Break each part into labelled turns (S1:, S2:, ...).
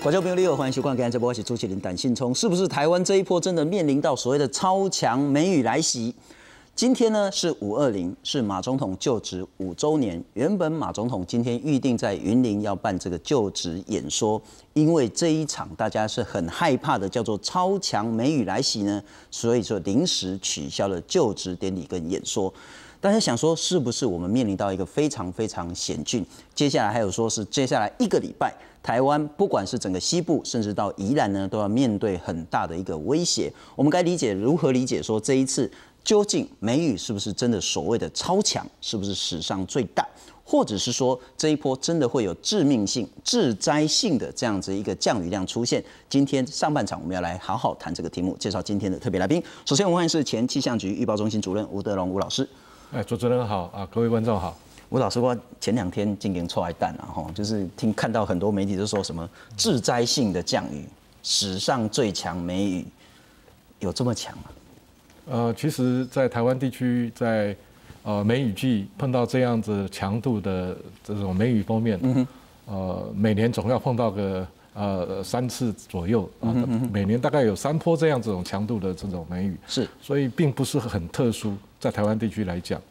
S1: 观众朋友你好，欢迎收看今天这波，我是主持人胆信聪。是不是台湾这一波真的面临到所谓的超强梅雨来袭？今天呢是520，是马总统就职5周年。原本马总统今天预定在云林要办这个就职演说，因为这一场大家是很害怕的，叫做超强梅雨来袭呢，所以说临时取消了就职典礼跟演说。大家想说，是不是我们面临到一个非常非常险峻？接下来还有说是接下来1个礼拜，台湾不管是整个西部，甚至到宜兰呢，都要面对很大的一个威胁。我们该如何理解说这一次究竟梅雨是不是真的所谓的超强，是不是史上最大？或者是说这一波真的会有致命性、致灾性的这样子一个降雨量出现？今天上半场我们要来好好谈这个题目，介绍今天的特别来宾。首先我们欢迎是前气象局预报中心主任吴德龙吴老师。
S2: 主持人好啊，各位观众好。
S1: 吴老师，我前2天进行出来蛋啊，就是看到很多媒体都说什么致灾性的降雨，史上最强梅雨，有这么强吗？
S2: 其实，在台湾地区，在梅雨季碰到这样子强度的这种梅雨锋面，每年总要碰到个3次左右啊，每年大概有3波这样这种强度的这种梅雨，
S1: 是，
S2: 所以并不是很特殊，在台湾地区来讲，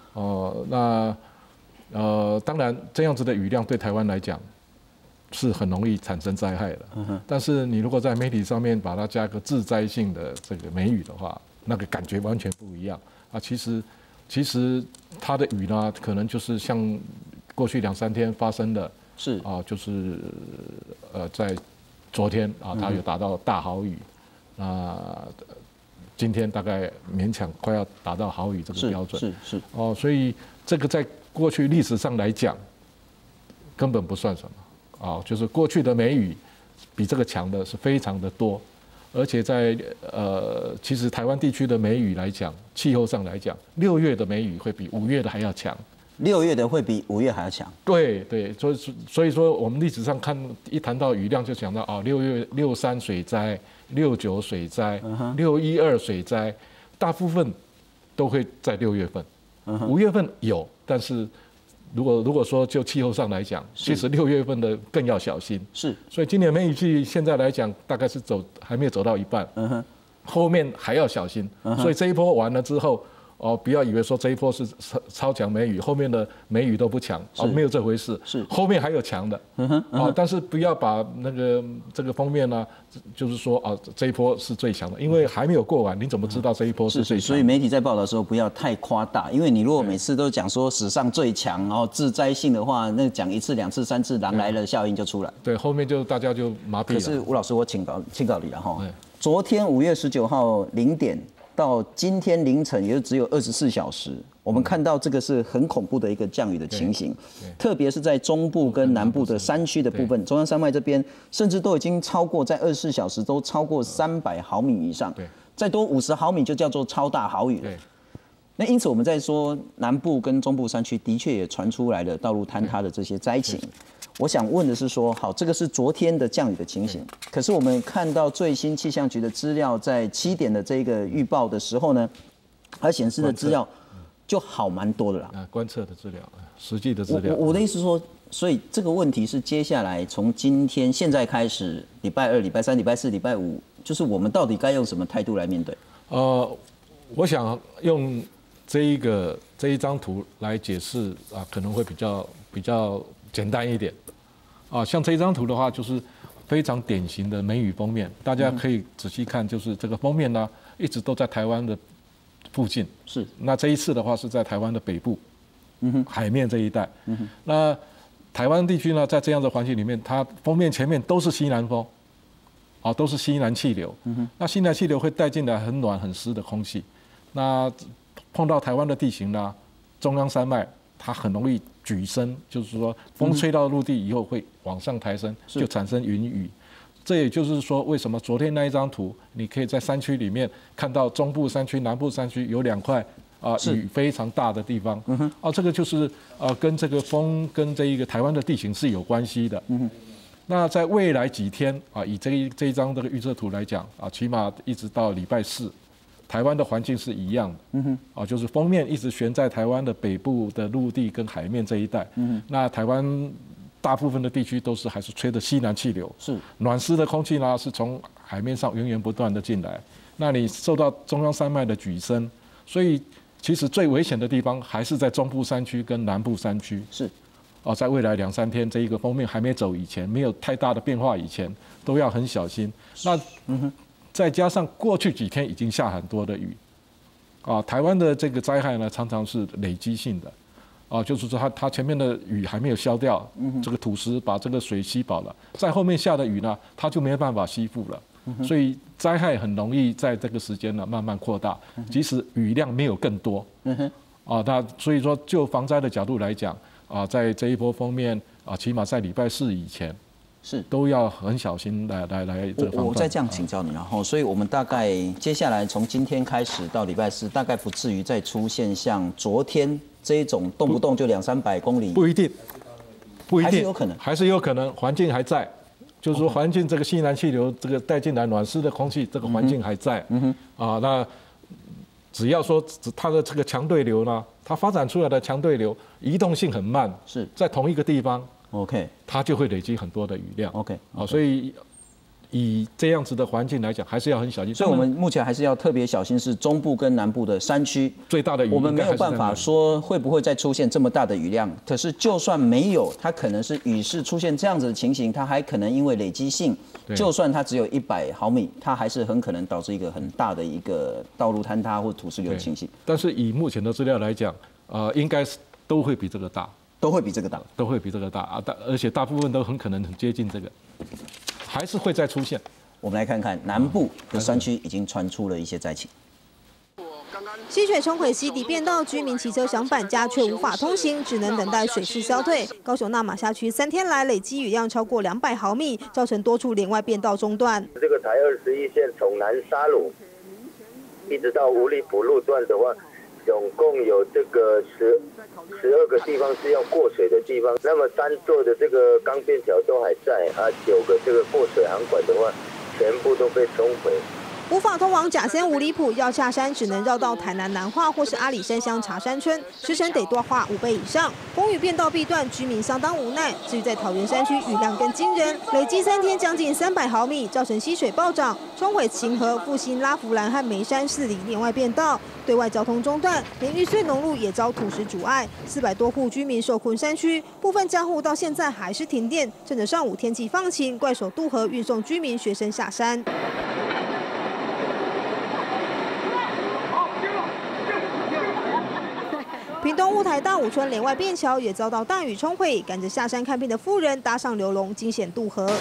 S2: 当然这样子的雨量对台湾来讲是很容易产生灾害的，但是你如果在媒体上面把它加个致灾性的这个梅雨的话，那个感觉完全不一样啊。其实它的雨呢，可能就是像过去2、3天发生的，
S1: 是
S2: 啊，就是在昨天啊，它有达到大豪雨，今天大概勉强快要达到豪雨这个标准，
S1: 是
S2: 哦，所以这个在过去历史上来讲，根本不算什么啊，就是过去的梅雨比这个强的是非常的多，而且在其实台湾地区的梅雨来讲，气候上来讲，6月的梅雨会比5月的还要强。
S1: 6月的会比5月还要强。对，
S2: 所以说我们历史上一谈到雨量就想到啊，6月63水灾，69水灾，612水灾，大部分都会在6月份，5月份有，但是如果说就气候上来讲，其实6月份的更要小心。是，所以今年梅雨季现在来讲，大概是还没有走到一半，后面还要小心。所以这一波完了之后。不要以为说这一波是超强梅雨，后面的梅雨都不强，没有这回事。是，后面还有强的。但是不要把这个封面呢，就是说这一波是最强的，因为还没有过完，你怎么知道这一波是最强？
S1: 所以媒体在报道的时候不要太夸大，因为你如果每次都讲说史上最强，然后致灾性的话，那讲1次、2次、3次，狼来了效应就出来。
S2: 对，后面就大家就麻痹了。
S1: 可是吴老师，我请教你了哈。昨天5月19号0点。到今天凌晨，也就只有24小时，我们看到这个是很恐怖的一个降雨的情形，特别是在中部跟南部的山区的部分，中央山脉这边，甚至都已经超过在24小时都超过300毫米以上，再多50毫米就叫做超大豪雨了。那因此我们在说南部跟中部山区的确也传出来了道路坍塌的这些灾情。我想问的是说，好，这个是昨天的降雨的情形，可是我们看到最新气象局的资料，在7点的这个预报的时候呢，它显示的资料就好蛮多的啦。
S2: 观测的资料，实际的资料。
S1: 我的意思是说，所以这个问题是接下来从今天现在开始，礼拜2、礼拜3、礼拜4、礼拜5，就是我们到底该用什么态度来面对？
S2: 我想用这一张图来解释啊，可能会比较简单一点。像这张图的话，就是非常典型的梅雨封面，大家可以仔细看，就是这个封面呢，一直都在台湾的附近。是。那这一次的话是在台湾的北部，海面这一带。那台湾地区呢，在这样的环境里面，它封面前面都是西南风，都是西南气流。那西南气流会带进来很暖很湿的空气，那碰到台湾的地形呢，中央山脉它很容易举升，就是说风吹到陆地以后会往上抬升，就产生云雨。这也就是说，为什么昨天那一张图，你可以在山区里面看到中部山区、南部山区有2块雨非常大的地方。这个就是跟这个风跟这一个台湾的地形是有关系的。那在未来几天以这一张这个预测图来讲起码一直到礼拜4。台湾的环境是一样的，就是锋面一直悬在台湾的北部的陆地跟海面这一带。那台湾大部分的地区都是还是吹的西南气流，
S1: 是
S2: 暖湿的空气呢是从海面上源源不断的进来，那你受到中央山脉的举升，所以其实最危险的地方还是在中部山区跟南部山区。
S1: 是，
S2: 在未来2、3天这一个锋面还没走以前，没有太大的变化以前，都要很小心。那再加上过去几天已经下很多的雨，台湾的这个灾害呢常常是累积性的，就是说它前面的雨还没有消掉，这个土石把这个水吸饱了，在后面下的雨呢，它就没有办法吸附了。所以灾害很容易在这个时间呢慢慢扩大，即使雨量没有更多，那所以说就防灾的角度来讲，在这一波锋面起码在礼拜4以前
S1: 是
S2: 都要很小心来这个防范。
S1: 我再这样请教你，然后，所以我们大概接下来从今天开始到礼拜4，大概不至于再出现像昨天这一种动不动就200-300公里，
S2: 不一定，
S1: 还是有可能，
S2: 还是有可能，环境还在。就是说，环境这个西南气流这个带进来暖湿的空气，这个环境还在。那只要说它的这个强对流呢，它发展出来的强对流移动性很慢，
S1: 是
S2: 在同一个地方
S1: ，OK，
S2: 它就会累积很多的雨量。
S1: OK，
S2: 所以以这样子的环境来讲，还是要很小心。
S1: 所以我们目前还是要特别小心，是中部跟南部的山区
S2: 最大的雨，
S1: 我们没有办法说会不会再出现这么大的雨量。可是就算没有，它可能是雨势出现这样子的情形，它还可能因为累积性，就算它只有100毫米，它还是很可能导致一个很大的一个道路坍塌或土石流的情形。
S2: 但是以目前的资料来讲，应该是都会比这个大，
S1: 都会比这个大，
S2: 都会比这个大而且大部分都很可能很接近这个。还是会再出现。
S1: 我们来看看南部的山区已经传出了一些灾情。
S3: 溪水冲毁溪底便道，居民骑车想返家却无法通行，只能等待水势消退。高雄那马辖区3天来累积雨量超过200毫米，造成多处连外便道中断。
S4: 这个台21线从南沙鲁一直到五里埔路段的话，总共有这个12个地方是要过水的地方，那么3座的这个钢便桥都还在9个这个过水航管的话，全部都被冲毁。
S3: 无法通往甲仙五里埔，要下山只能绕到台南南化或是阿里山乡茶山村，时程得多花5倍以上。风雨便道必断，居民相当无奈。至于在桃园山区，雨量更惊人，累积3天将近300毫米，造成溪水暴涨，冲毁晴和、复兴、拉弗兰和梅山4里连外便道，对外交通中断，连玉穗农路也遭土石阻碍，400多户居民受困山区，部分家户到现在还是停电。趁着上午天气放晴，怪手渡河运送居民学生下山。屏东雾台大武村连外便桥也遭到大雨冲毁，赶着下山看病的妇人搭上流笼惊险渡河。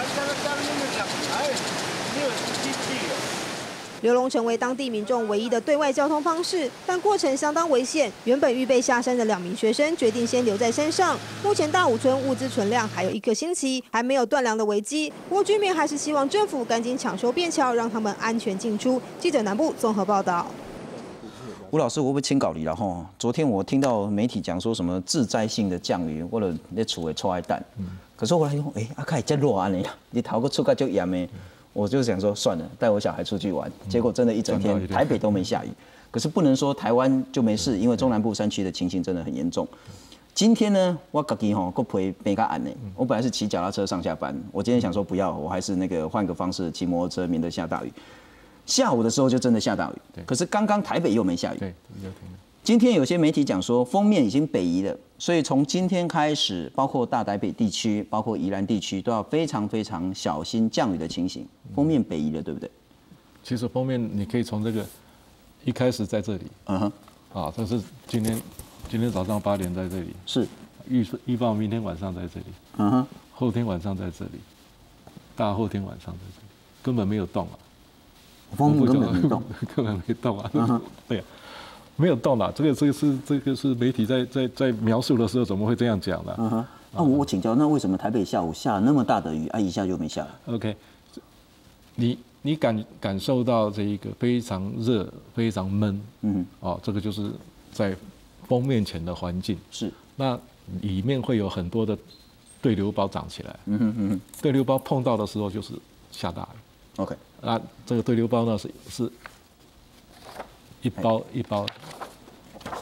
S3: 流笼成为当地民众唯一的对外交通方式，但过程相当危险。原本预备下山的2名学生决定先留在山上。目前大武村物资存量还有1个星期，还没有断粮的危机。不过居民还是希望政府赶紧抢修便桥，让他们安全进出。记者南部综合报道。
S1: 吴老师，我不请教你了吼。昨天我听到媒体讲说什么致灾性的降雨，我了在厝里臭爱蛋。可是后来说，阿凯这热安尼啦，你逃个出个就严的。我就想说算了，带我小孩出去玩。结果真的一整天台北都没下雨。可是不能说台湾就没事，因为中南部山区的情形真的很严重。今天呢，我自己吼，陪别个安呢。我本来是骑脚踏车上下班，我今天想说不要，我还是那个换个方式骑摩托车，免得下大雨。下午的时候就真的下大雨，可是刚刚台北又没下雨。今天有些媒体讲说锋面已经北移了，所以从今天开始，包括大台北地区、包括宜兰地区，都要非常非常小心降雨的情形。锋面北移了，对不对？
S2: 其实锋面你可以从这个一开始在这里，这是今天早上8点在这里，
S1: 是
S2: 预报明天晚上在这里，后天晚上在这里，大后天晚上在这里，根本没有动啊。
S1: 锋面根本没动，
S2: 根本没动啊！对啊，没有动啊！这个是媒体在描述的时候怎么会这样讲呢？
S1: 那我请教，那为什么台北下午下那么大的雨，一下就没下来
S2: ？OK， 你感受到这一个非常热、非常闷，这个就是在锋面前的环境。
S1: 是，那
S2: 里面会有很多的对流包长起来。对流包碰到的时候就是下大雨。
S1: OK。
S2: 这个对流包呢是一包一包，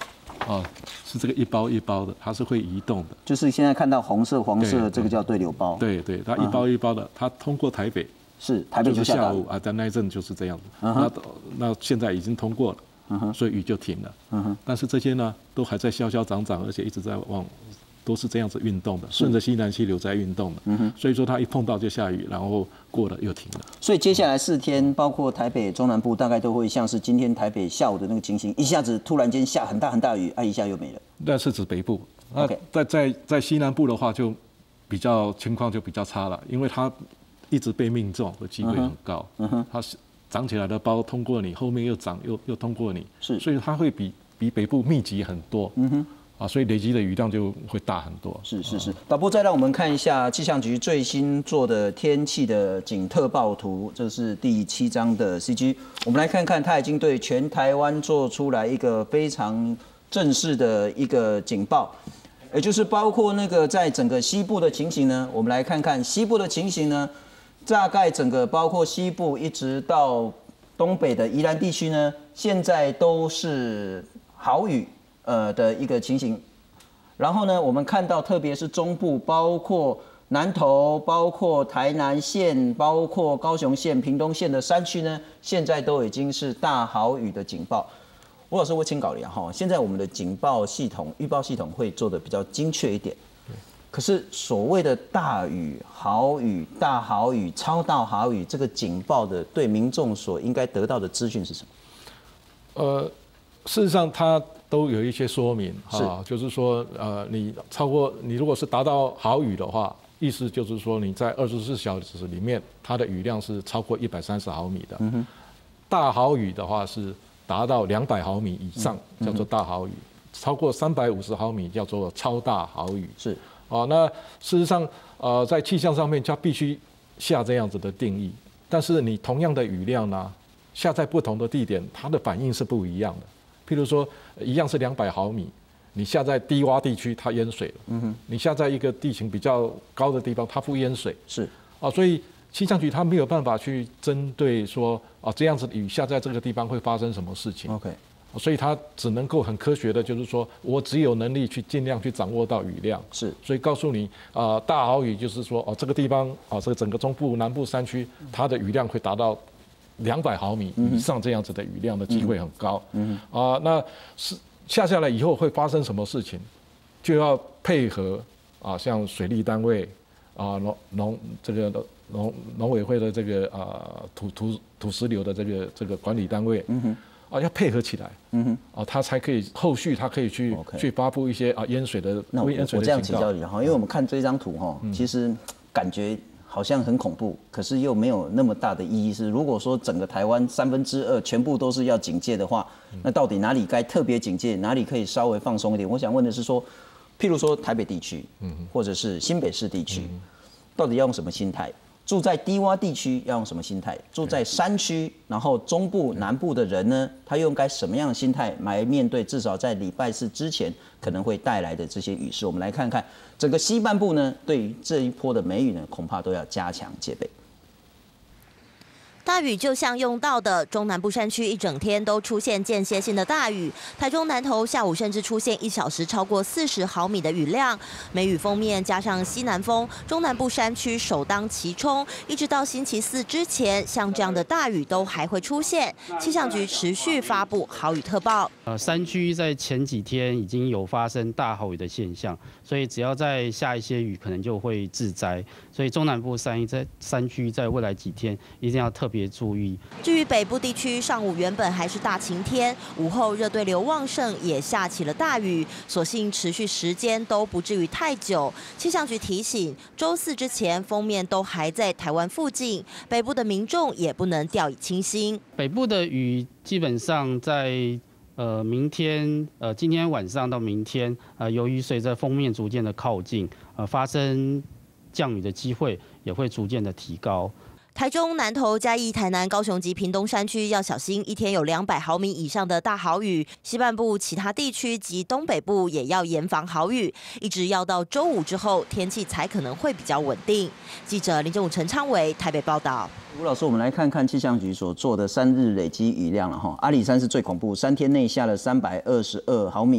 S2: 是这个一包一包的，它是会移动的。
S1: 就是现在看到红色、黄色，这个叫对流包。
S2: 对，它一包一包的，它通过台北，
S1: 是台北就
S2: 下午啊，在那一阵就是这样子。那现在已经通过了，所以雨就停了。但是这些呢，都还在消消长长，而且一直在都是这样子运动的，顺着西南气流在运动的。所以说它一碰到就下雨，然后过了又停了。
S1: 所以接下来4天，包括台北中南部，大概都会像是今天台北下午的那个情形，一下子突然间下很大很大雨，一下又没了。
S2: 那是指北部。
S1: OK，
S2: 在西南部的话，就情况就比较差了，因为它一直被命中的机会很高。它长起来的包通过你，后面又长又通过你，所以它会比北部密集很多。所以累积的雨量就会大很多。
S1: 是。导播再让我们看一下气象局最新做的天气的景特报图，这是第7张的 CG。我们来看看，它已经对全台湾做出来一个非常正式的一个警报，也就是包括那个在整个西部的情形呢。我们来看看西部的情形呢，大概整个包括西部一直到东北的宜兰地区呢，现在都是豪雨。的一个情形，然后呢，我们看到特别是中部，包括南投、包括台南县、包括高雄县、屏东县的山区呢，现在都已经是大豪雨的警报。吴老师，我请教你哈，现在我们的警报系统、预报系统会做的比较精确一点，可是所谓的大雨、豪雨、大豪雨、超大豪雨，这个警报的对民众所应该得到的资讯是什么？
S2: 事实上它都有一些说明，就是说，你如果是达到豪雨的话，意思就是说你在24小时里面，它的雨量是超过130毫米的。大豪雨的话是达到200毫米以上，叫做大豪雨；超过350毫米叫做超大豪雨。是那事实上，在气象上面它必须下这样子的定义，但是你同样的雨量呢，下在不同的地点，它的反应是不一样的。譬如说，一样是200毫米，你下在低洼地区，它淹水了；你下在一个地形比较高的地方，它不淹水。所以气象局它没有办法去针对说这样子的雨下在这个地方会发生什么事情。所以它只能够很科学的，就是说我只有能力去尽量去掌握到雨量。所以告诉你大豪雨就是说这个地方这个整个中部、南部山区，它的雨量会达到200毫米以上这样子的雨量的机会很高。那是下来以后会发生什么事情，就要配合像水利单位农委会的这个土石流的这个管理单位。要配合起来，他才可以后续他可以去发布一些淹水的
S1: 那我这样请教你
S2: 哈，
S1: 因为我们看这张图哈，其实感觉好像很恐怖，可是又没有那么大的意义。是如果说整个台湾2/3全部都是要警戒的话，那到底哪里该特别警戒，哪里可以稍微放松一点？我想问的是说，譬如说台北地区，或者是新北市地区，到底要用什么心态？住在低洼地区要用什么心态？住在山区，然后中部、南部的人呢，他又应该什么样的心态来面对？至少在礼拜4之前可能会带来的这些雨势，我们来看看整个西半部呢，对于这一波的梅雨呢，恐怕都要加强戒备。
S5: 大雨就像用到的，中南部山区一整天都出现间歇性的大雨，台中南投下午甚至出现1小时超过40毫米的雨量。梅雨锋面加上西南风，中南部山区首当其冲，一直到星期4之前，像这样的大雨都还会出现。气象局持续发布豪雨特报。
S6: 山区在前几天已经有发生大豪雨的现象，所以只要再下一些雨，可能就会致灾。所以中南部山区在未来几天一定要特别注意。
S5: 至于北部地区，上午原本还是大晴天，午后热对流旺盛，也下起了大雨，所幸持续时间都不至于太久。气象局提醒，周4之前锋面都还在台湾附近，北部的民众也不能掉以轻心。
S6: 北部的雨基本上在明天今天晚上到明天由于随着锋面逐渐的靠近，发生降雨的机会也会逐渐的提高。
S5: 台中、南投、嘉义、台南、高雄及屏东山区要小心，一天有200毫米以上的大豪雨。西半部其他地区及东北部也要严防豪雨，一直要到周5之后，天气才可能会比较稳定。记者林正武、陈昌伟台北报道。
S1: 吴老师，我们来看看气象局所做的3日累积雨量了哈。阿里山是最恐怖，3天内下了322毫米。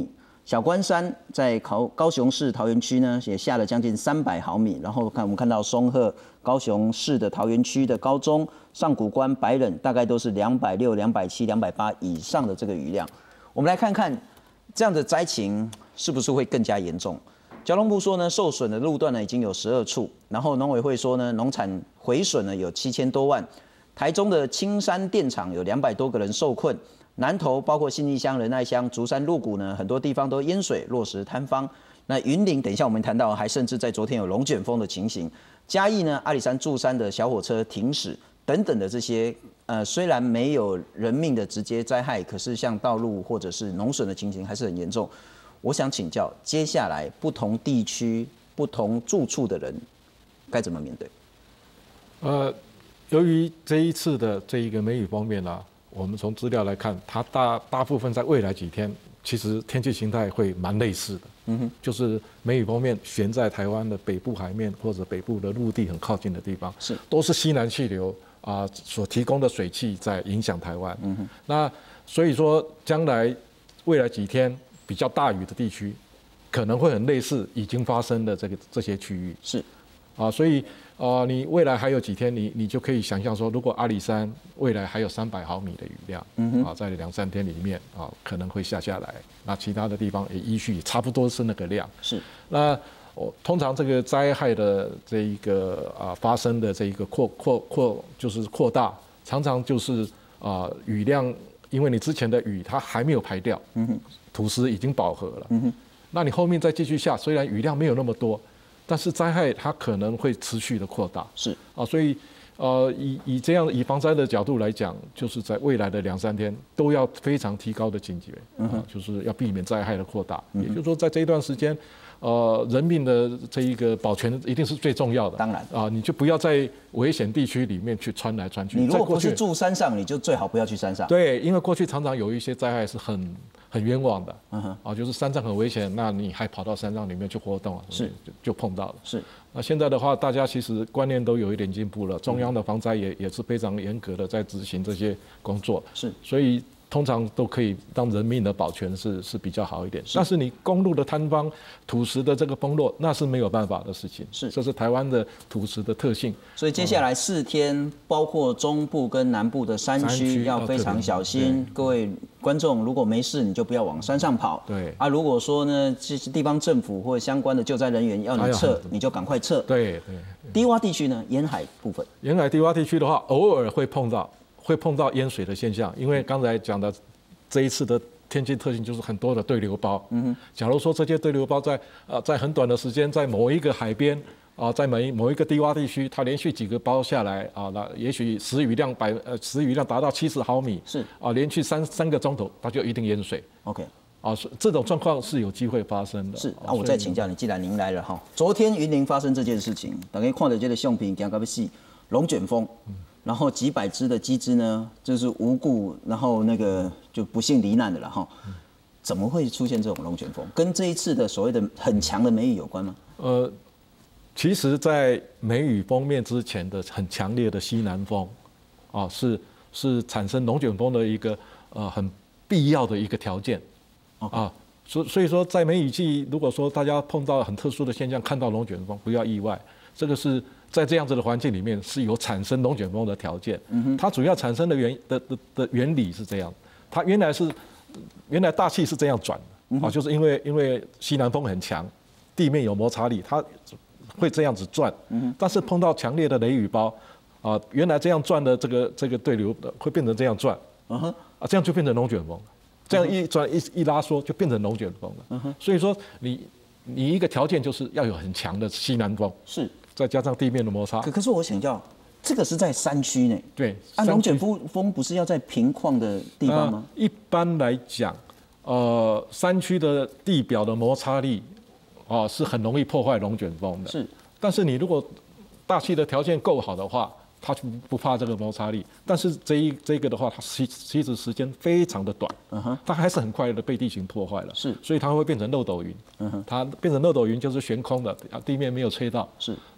S1: 小关山在高雄市桃园区呢，也下了将近300毫米。然后我们看到松鹤、高雄市的桃园区的高中、上古关、白冷，大概都是260、270、280以上的这个雨量。我们来看看这样的灾情是不是会更加严重？交通部说呢，受损的路段呢已经有12处，然后农委会说呢，农产毁损呢有7000多万。台中的青山电厂有200多个人受困。南投包括信义乡、仁爱乡、竹山、鹿谷呢，很多地方都淹水，落石坍方。那云林，等一下我们谈到，还甚至在昨天有龙卷风的情形。嘉义呢，阿里山柱山的小火车停驶等等的这些，虽然没有人命的直接灾害，可是像道路或者是农损的情形还是很严重。我想请教，接下来不同地区、不同住处的人该怎么面对？
S2: 由于这一次的这一个梅雨方面呢，我们从资料来看，它大部分在未来几天，其实天气形态会蛮类似的。就是梅雨方面悬在台湾的北部海面或者北部的陆地很靠近的地方，都是西南气流所提供的水汽在影响台湾。那所以说，将来未来几天比较大雨的地区，可能会很类似已经发生的这些区域。所以你未来还有几天，你就可以想象说，如果阿里山未来还有300毫米的雨量，在2-3天里面可能会下来，那其他的地方也依序差不多是那个量。那通常这个灾害的这一个发生的这一个就是扩大，常常就是雨量，因为你之前的雨它还没有排掉，土石已经饱和了，那你后面再继续下，虽然雨量没有那么多，但是灾害它可能会持续的扩大，所以以防灾的角度来讲，就是在未来的2-3天都要非常提高的警觉，就是要避免灾害的扩大。也就是说，在这一段时间，人命的这一个保全一定是最重要的。
S1: 当然
S2: 你就不要在危险地区里面去穿来穿去。
S1: 你如果不是住山上，你就最好不要去山上。
S2: 对，因为过去常常有一些灾害是很冤枉的，就是山上很危险，那你还跑到山上里面去活动，就碰到了。那现在的话，大家其实观念都有一点进步了，中央的防灾也是非常严格的在执行这些工作，所以通常都可以让人命的保全是比较好一点。但是你公路的坍方、土石的这个崩落，那是没有办法的事情，这是台湾的土石的特性。
S1: 所以接下来4天，包括中部跟南部的山区要非常小心。各位观众，如果没事，你就不要往山上跑。如果说呢，这些地方政府或相关的救灾人员要你撤，你就赶快撤。低洼地区呢，沿海部分，
S2: 沿海低洼地区的话，偶尔会碰到淹水的现象，因为刚才讲的这一次的天气特性就是很多的对流包。假如说这些对流包在很短的时间，在某一个海边在某一个低洼地区，它连续几个包下来那也许时雨量达到70毫米，连续三个钟头，它就一定淹水。这种状况是有机会发生的。
S1: 我再请教你，既然您来了哈，昨天云林发生这件事情，大家看到这个相片，讲到是龙卷风。然后几百只的鸡只呢，就是无故，然后那个就不幸罹难的了哈。怎么会出现这种龙卷风？跟这一次的所谓的很强的梅雨有关吗？
S2: 其实，在梅雨封面之前的很强烈的西南风，是产生龙卷风的一个很必要的一个条件所以说，在梅雨季，如果说大家碰到很特殊的现象，看到龙卷风，不要意外，这个是在这样子的环境里面是有产生龙卷风的条件。它主要产生的原理是这样，它原来大气是这样转的就是因为西南风很强，地面有摩擦力，它会这样子转。但是碰到强烈的雷雨包原来这样转的这个对流会变成这样转这样就变成龙卷风。这样一转一拉缩就变成龙卷风了。所以说你一个条件就是要有很强的西南风，再加上地面的摩擦。
S1: 可是我想要，这个是在山区呢。
S2: 对，
S1: 龙卷风不是要在平旷的地方吗？
S2: 一般来讲，山区的地表的摩擦力是很容易破坏龙卷风的。但是你如果大气的条件够好的话，它就不怕这个摩擦力，但是这个的话，它其实时间非常的短，它还是很快的被地形破坏了，所以它会变成漏斗云，它变成漏斗云就是悬空的，地面没有吹到，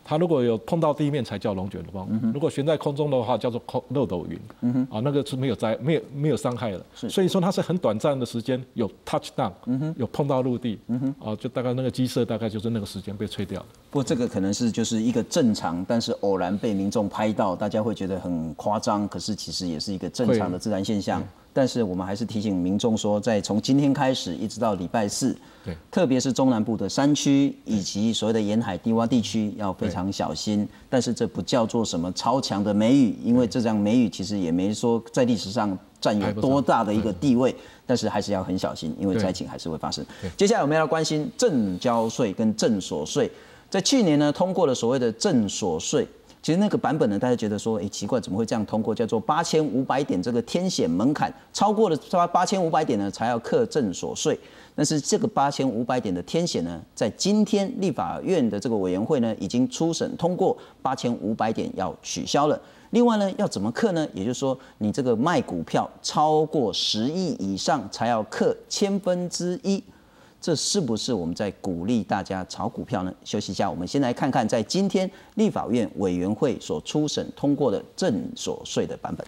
S2: 它如果有碰到地面才叫龙卷风，如果悬在空中的话叫做漏斗云，那个是没有伤害的。所以说它是很短暂的时间有 touch down，有碰到陆地，就大概那个鸡舍大概就是那个时间被吹掉的。
S1: 不过这个可能是就是一个正常，但是偶然被民众拍到，大家会觉得很夸张，可是其实也是一个正常的自然现象。但是我们还是提醒民众说，从今天开始一直到礼拜4，特别是中南部的山区以及所谓的沿海低洼地区要非常小心。但是这不叫做什么超强的梅雨，因为这场梅雨其实也没说在历史上占有多大的一个地位，但是还是要很小心，因为灾情还是会发生。接下来我们要关心证交税跟证所税，在去年呢通过了所谓的证所税。其实那个版本呢，大家觉得说，奇怪，怎么会这样通过？叫做8500点这个天险门槛，超过了8500点呢，才要课证所税。但是这个8500点的天险呢，在今天立法院的这个委员会呢，已经初审通过8500点要取消了。另外呢，要怎么课呢？也就是说，你这个卖股票超过10亿以上，才要课1/1000。这是不是我们在鼓励大家炒股票呢？休息一下，我们先来看看在今天立法院委员会所初审通过的证所税的版本。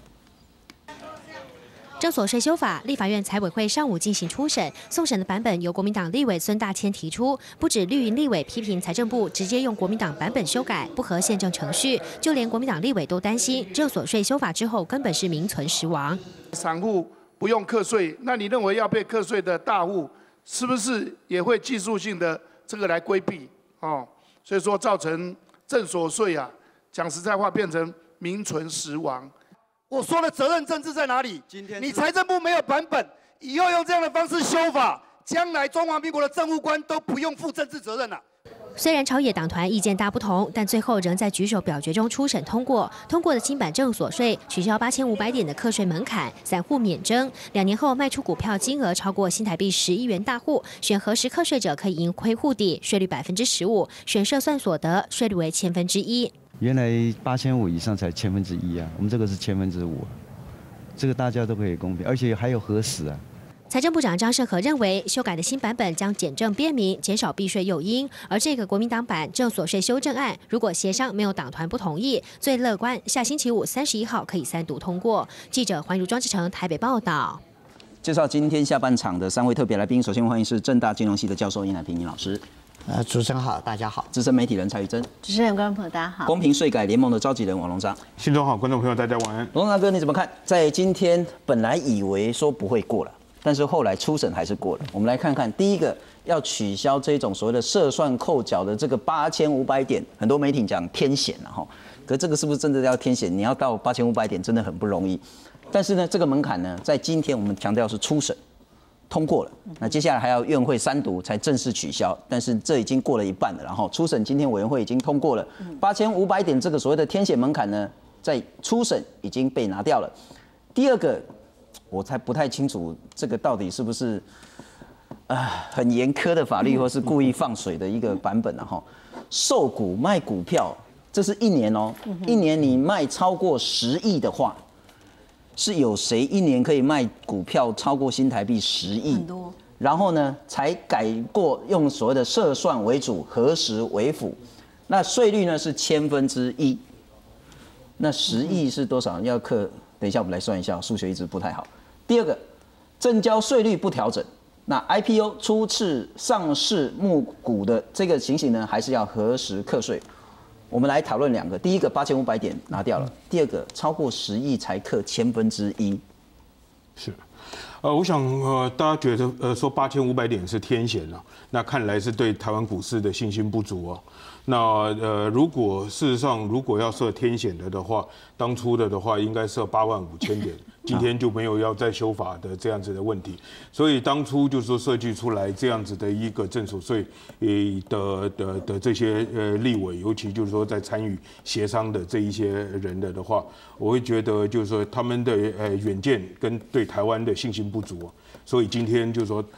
S7: 证所税修法，立法院财委会上午进行初审，送审的版本由国民党立委孙大千提出。不止绿营立委批评财政部直接用国民党版本修改，不合宪政程序，就连国民党立委都担心证所税修法之后根本是名存实亡。
S8: 散户不用课税，那你认为要被课税的大户？是不是也会技术性的这个来规避所以说造成证所税啊，讲实在话变成名存实亡。我说的责任政治在哪里？你财政部没有版本，以后用这样的方式修法，将来中华民国的政务官都不用负政治责任了。
S7: 虽然朝野党团意见大不同，但最后仍在举手表决中初审通过。通过的新版证所税取消8500点的课税门槛，散户免征。2年后卖出股票金额超过新台币10亿元大户，选核实课税者可以盈亏互抵，税率15%；选设算所得，税率为1/1000。
S9: 原来8500以上才1/1000啊，我们这个是5%，这个大家都可以公平，而且还有核实啊。
S7: 财政部长张盛和认为，修改的新版本将简政便民，减少避税诱因。而这个国民党版证所税修正案，如果协商没有党团不同意，最乐观下星期五31号可以3读通过。记者黄如庄志成台北报道。
S1: 介绍今天下半场的3位特别来宾，首先欢迎是政大金融系的教授殷乃平殷老师。
S10: 主持人好，大家好。
S1: 资深媒体人蔡玉珍。
S11: 主持人、观众朋友大家好。
S1: 公平税改联盟的召集人王龙章。
S12: 信中好，观众朋友大家晚安。
S1: 龙章哥你怎么看？在今天本来以为说不会过了。但是后来初审还是过了。我们来看看，第一个要取消这种所谓的设算扣缴的这个8500点，很多媒体讲天险了哈，可这个是不是真的要天险？你要到8500点真的很不容易。但是呢，这个门槛呢，在今天我们强调是初审通过了，那接下来还要院会3读才正式取消，但是这已经过了一半了。然后初审今天委员会已经通过了8500点这个所谓的天险门槛呢，在初审已经被拿掉了。第二个。我才不太清楚这个到底是不是很严苛的法律，或是故意放水的一个版本哈。售股卖股票，这是1年哦，1年你卖超过10亿的话，是有谁1年可以卖股票超过新台币10亿？很多。然后呢，才改过用所谓的设算为主，核实为辅。那税率呢是1/1000。那10亿是多少？要课？等一下我们来算一下，数学一直不太好。第二个，证交税率不调整，那 IPO 初次上市募股的这个情形呢，还是要核实课税。我们来讨论2个，第一个8500点拿掉了，第二个超过10亿才课1/1000。
S12: 是，我想大家觉得说8500点是天险啊，那看来是对台湾股市的信心不足啊。那如果事实上如果要设天险的话，当初的话应该设85000点，今天就没有要再修法的这样子的问题，所以当初就是说设计出来这样子的一个证所税的这些立委，尤其就是说在参与协商的这一些人的话，我会觉得就是说他们的远见跟对台湾的信心不足，所以今天就是说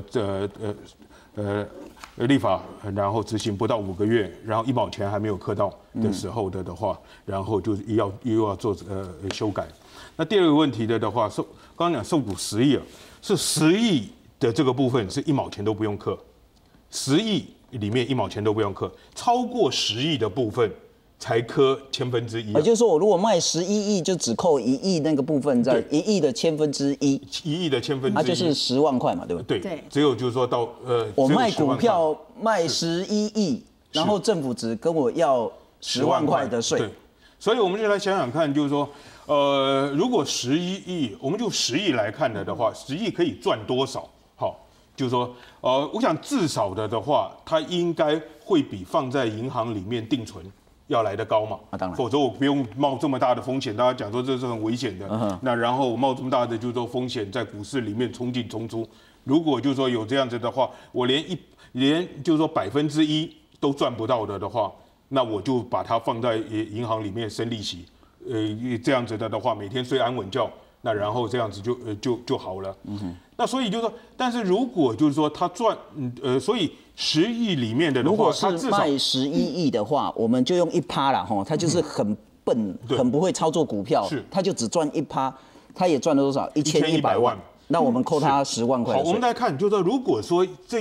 S12: 立法，然后执行不到5个月，然后1毛钱还没有课到的时候的话，然后就又要做修改。那第二个问题的话，刚刚讲受股10亿啊，是10亿的这个部分是1毛钱都不用课，10亿里面1毛钱都不用课，超过10亿的部分才科1/1000。
S1: 也就是说，我如果卖11亿，就只扣1亿那个部分，在1亿的1/1000，1
S12: 亿的1/1000，
S1: 那就是10万块嘛，对不对？
S12: 对，只有就是说到
S1: 我卖股票卖11亿，然后政府只跟我要10万块的税。
S12: 对，所以我们就来想想看，就是说，如果11亿，我们就10亿来看的话，10亿可以赚多少？好，就是说，我想至少的话，它应该会比放在银行里面定存要来得高嘛。
S1: 当然，
S12: 否则我不用冒这么大的风险。大家讲说这是很危险的，那然后我冒这么大的就是说风险在股市里面冲进冲出。如果就是说有这样子的话，我连就是说1%都赚不到的话，那我就把它放在银行里面生利息。这样子的话，每天睡安稳觉，那然后这样子就好了。那所以就是说，但是如果就是说他赚，所以10亿里面的话，
S1: 如果是卖11亿的话，我们就用1%啦，哈，他就是很笨，很不会操作股票，他就只赚1%，他也赚了多少？1100万。那我们扣他10万块。
S12: 好，我们来看，就是说，如果说这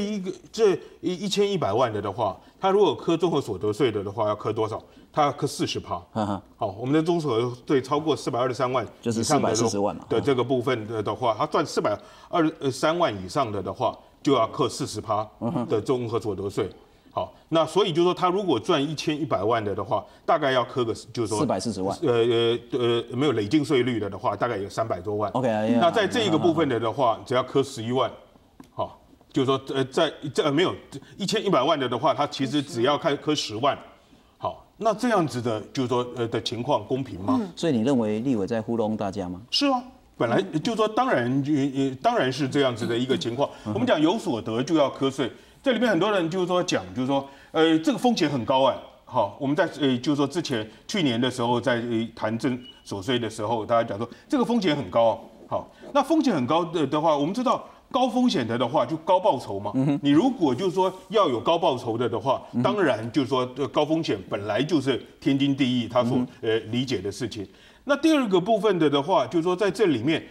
S12: 1100万的话，他如果科综合所得税的话，要科多少？他要科40%。好，我们的综合所得税超过423万，
S1: 就是440万嘛。
S12: 的这个部分的话，他赚423万以上的话，就要课40%的综合所得税。好，那所以就是说，他如果赚1100万的话，大概要科个就是说
S1: 440万。
S12: 没有累进税率的话，大概有300多万。
S1: OK，
S12: 那在这一个部分的话，只要科11万。好，就是说在没有1100万的话，他其实只要科10万。好，那这样子的，就是说的情况公平吗？
S1: 所以你认为立委在糊弄大家吗？
S12: 是啊。本来就是说，当然是这样子的一个情况。我们讲有所得就要课税，这里面很多人就是说讲，就是说，这个风险很高哎。好，我们在就是说之前去年的时候在谈征所税的时候，大家讲说这个风险很高。好，那风险很高的话，我们知道高风险的话就高报酬嘛。你如果就是说要有高报酬的话，当然就是说高风险本来就是天经地义，他所理解的事情。那第二个部分的话，就是说在这里面，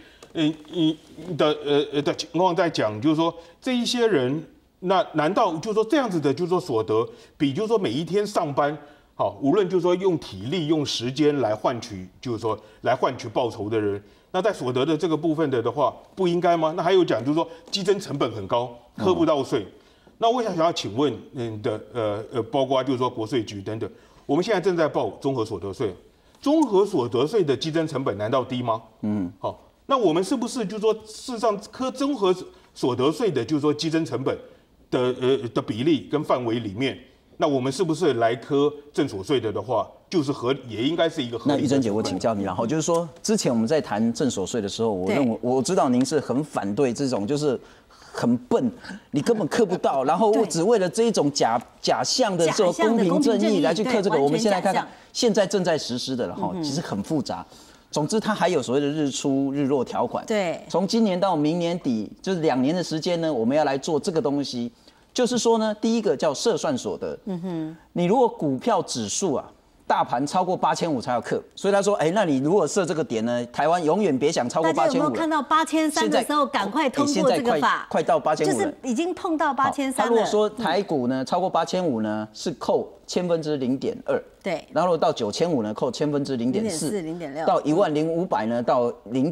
S12: 的情况在讲，就是说这一些人，那难道就是说这样子的，就是说所得比就是说每一天上班，好，无论就是说用体力、用时间来换取，就是说来换取报酬的人，那在所得的这个部分的话，不应该吗？那还有讲就是说基征成本很高，科不到税。那我想要请问包括就是说国税局等等，我们现在正在报综合所得税。综合所得税的基征成本难道低吗？好，那我们是不是就是说，事实上科综合所得税的，就是说基征成本的比例跟范围里面，那我们是不是来科正所税的话，就是也应该是一个合理的。
S1: 那玉珍姐，我请教你，然后就是说，之前我们在谈正所税的时候，我知道您是很反对这种就是很笨，你根本课不到，然后我只为了这一种假象的这种公平正义来去课这个。我们先来看看现在正在实施的了哈，其实很复杂。总之，它还有所谓的日出日落条款。
S11: 对，
S1: 从今年到明年底，就是2年的时间呢，我们要来做这个东西。就是说呢，第一个叫设算所得。你如果股票指数啊，大盘超过8500才要课，所以他说，那你如果设这个点呢，台湾永远别想超过8500。
S11: 大家有没有看到8300的时候，赶快通过这个法？
S1: 快到8500了，
S11: 就是已经碰到8300了。
S1: 他如果说台股呢超过8500呢，是扣0.2%，
S11: 对。
S1: 然后到9500呢，扣0.4%，
S11: 0.6，
S1: 到10500呢，到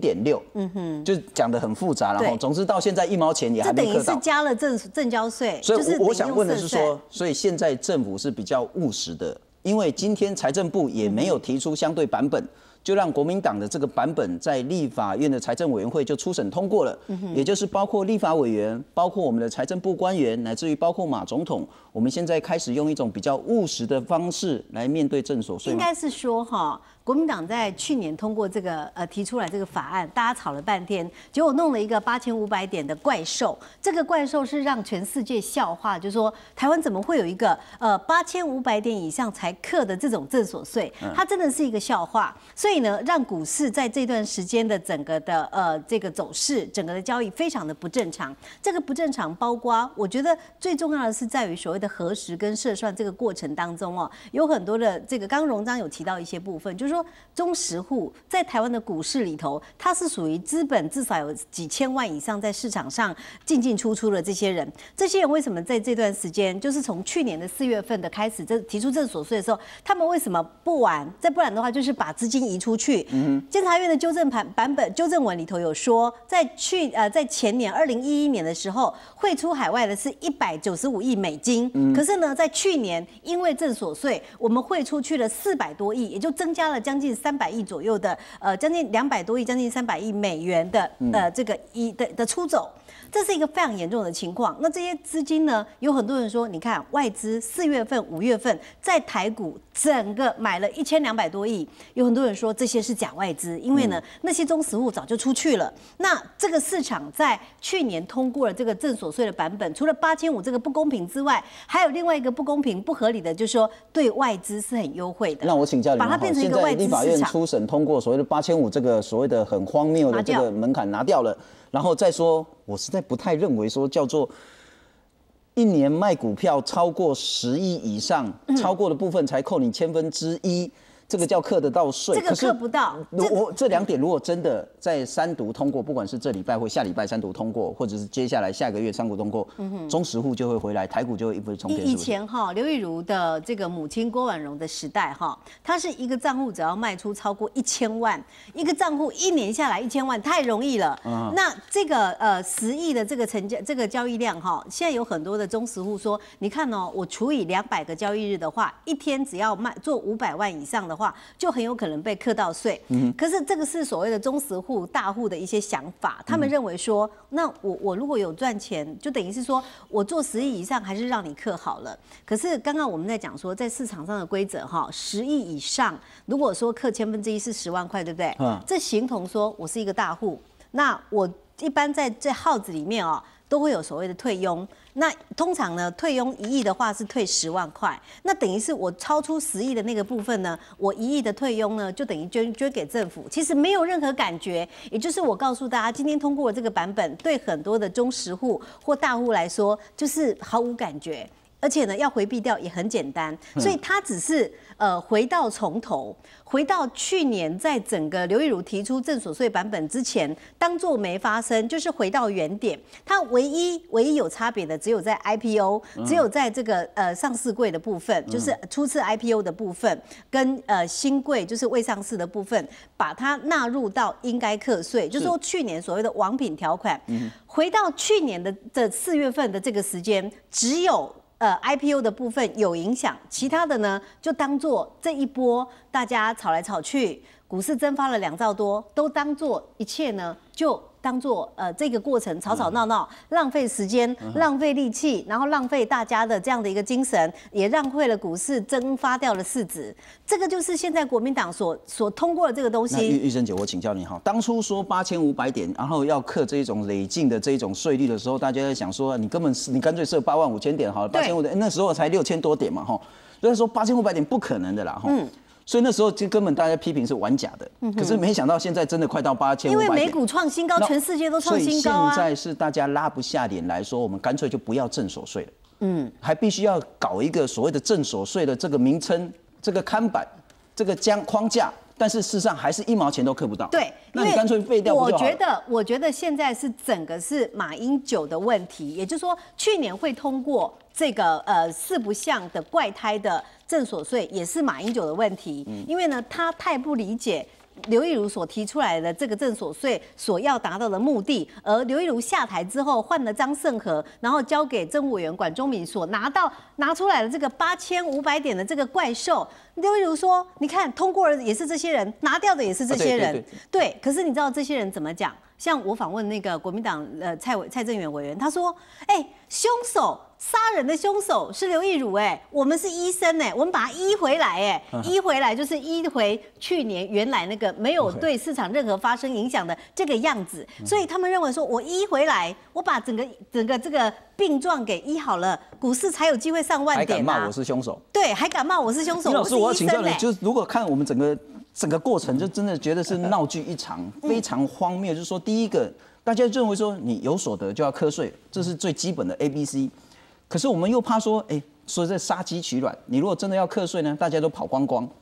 S1: 0.6，就讲得很复杂，然后总之到现在1毛钱也还没课到。
S11: 这等于是加了证交税。
S1: 所以我想问的是说，所以现在政府是比较务实的。因为今天财政部也没有提出相对版本，就让国民党的这个版本在立法院的财政委员会就初审通过了，也就是包括立法委员、包括我们的财政部官员，乃至于包括马总统，我们现在开始用一种比较务实的方式来面对正所税。
S11: 应该是说国民党在去年通过这个提出来这个法案，大家吵了半天，结果弄了一个8500点的怪兽。这个怪兽是让全世界笑话，就是说台湾怎么会有一个8500点以上才课的这种正所税？它真的是一个笑话。所以呢，让股市在这段时间的整个的这个走势，整个的交易非常的不正常。这个不正常包括，我觉得最重要的是在于所谓的核实跟设算这个过程当中有很多的这个刚刚荣章有提到一些部分，就是就是说中实户在台湾的股市里头，它是属于资本至少有几千万以上在市场上进进出出的这些人。这些人为什么在这段时间，就是从去年的4月份的开始，提出证所税的时候，他们为什么不玩？再不然的话，就是把资金移出去。监察院的纠正文里头有说，在前年2011年的时候，汇出海外的是195亿美金。可是呢，在去年因为证所税，我们汇出去了400多亿，也就增加了将近300亿左右的，将近200多亿，将近300亿美元的这个的出走。这是一个非常严重的情况。那这些资金呢，有很多人说，你看外资4月份、5月份在台股整个买了1200多亿，有很多人说这些是假外资，因为呢那些中实户早就出去了。那这个市场在去年通过了这个证所税的版本，除了8500这个不公平之外，还有另外一个不公平、不合理的，就是说对外资是很优惠的。
S1: 让我请教你们，
S11: 把它变成一个外资市场。
S1: 现在立法院初审通过所谓的8500这个所谓的很荒谬的这个门槛拿掉了。然后再说，我实在不太认为说叫做1年卖股票超过10亿以上，超过的部分才扣你1/1000，这个叫课得到税。
S11: 这个课不到。
S1: 这2点如果真的在3读通过，不管是这礼拜或下礼拜3读通过，或者是接下来下个月3读通过，中实户就会回来，台股就会一飞冲天。
S11: 以前刘以如的这个母亲郭婉容的时代他是一个账户只要卖出超过1000万，一个账户1年下来1000万太容易了。那这个10亿的这个交易量现在有很多的中实户说，你看我除以200个交易日的话，一天只要做500万以上的话，就很有可能被课到税。可是这个是所谓的中实户大户的一些想法，他们认为说，那我如果有赚钱，就等于是说我做10亿以上还是让你课好了。可是刚刚我们在讲说，在市场上的规则10亿以上，如果说课1/1000是10万块，对不对？这形同说我是一个大户，那我一般在号子里面都会有所谓的退佣。那通常呢，退佣1亿的话是退10万块，那等于是我超出10亿的那个部分呢，我1亿的退佣呢，就等于捐给政府，其实没有任何感觉。也就是我告诉大家，今天通过了这个版本，对很多的中实户或大户来说，就是毫无感觉。而且呢，要回避掉也很简单，所以它只是回到从头，回到去年在整个刘以如提出证所税版本之前，当作没发生，就是回到原点。它唯一有差别的，只有在 IPO， 只有在这个上市柜的部分，就是初次 IPO 的部分，跟新柜就是未上市的部分，把它纳入到应该课税，就是说去年所谓的王品条款，回到去年的4月份的这个时间，只有IPO 的部分有影响，其他的呢就当做这一波大家吵来吵去，股市蒸发了2兆多，都当做一切呢就当做这个过程吵吵闹闹，浪费时间、浪费力气，然后浪费大家的这样的一个精神，也浪费了股市蒸发掉了市值。这个就是现在国民党所通过的这个东西。
S1: 玉珍姐，我请教你当初说8500点，然后要课这种累进的这种税率的时候，大家在想说，你干脆设85000点好了，8500点，那时候才6000多点嘛所以说8500点不可能的啦所以那时候就根本大家批评是玩假的，可是没想到现在真的快到8500点，
S11: 因为美股创新高，全世界都创新高啊。
S1: 所以现在是大家拉不下脸来说，我们干脆就不要证所税了，还必须要搞一个所谓的证所税的这个名称、这个看板、这个框架，但是事实上还是1毛钱都课不到。
S11: 对，
S1: 那你干脆废掉不就好了？
S11: 我觉得现在是整个是马英九的问题，也就是说去年会通过这个4不像的怪胎的证所税，也是马英九的问题，因为呢他太不理解刘以如所提出来的这个证所税所要达到的目的，而刘以如下台之后换了张盛和，然后交给政务委员管中闵所拿出来的这个8500点的这个怪兽，刘以如说，你看通过了也是这些人，拿掉的也是这些人，对。可是你知道这些人怎么讲？像我访问那个国民党蔡正元委员，他说，凶手。杀人的凶手是刘以如我们是医生我们把他医回来医回来就是医回去年原来那个没有对市场任何发生影响的这个样子，所以他们认为说我医回来，我把整个这个病状给医好了，股市才有机会上万点
S1: 还敢骂我是凶手？
S11: 对，还敢骂我是凶手？
S1: 老师，我要请教你，就是如果看我们整个过程，就真的觉得是闹剧一场，非常荒谬。就是说，第一个，大家认为说你有所得就要课税，这是最基本的 ABC。可是我们又怕说，说这杀鸡取卵，你如果真的要课税呢，大家都跑光光。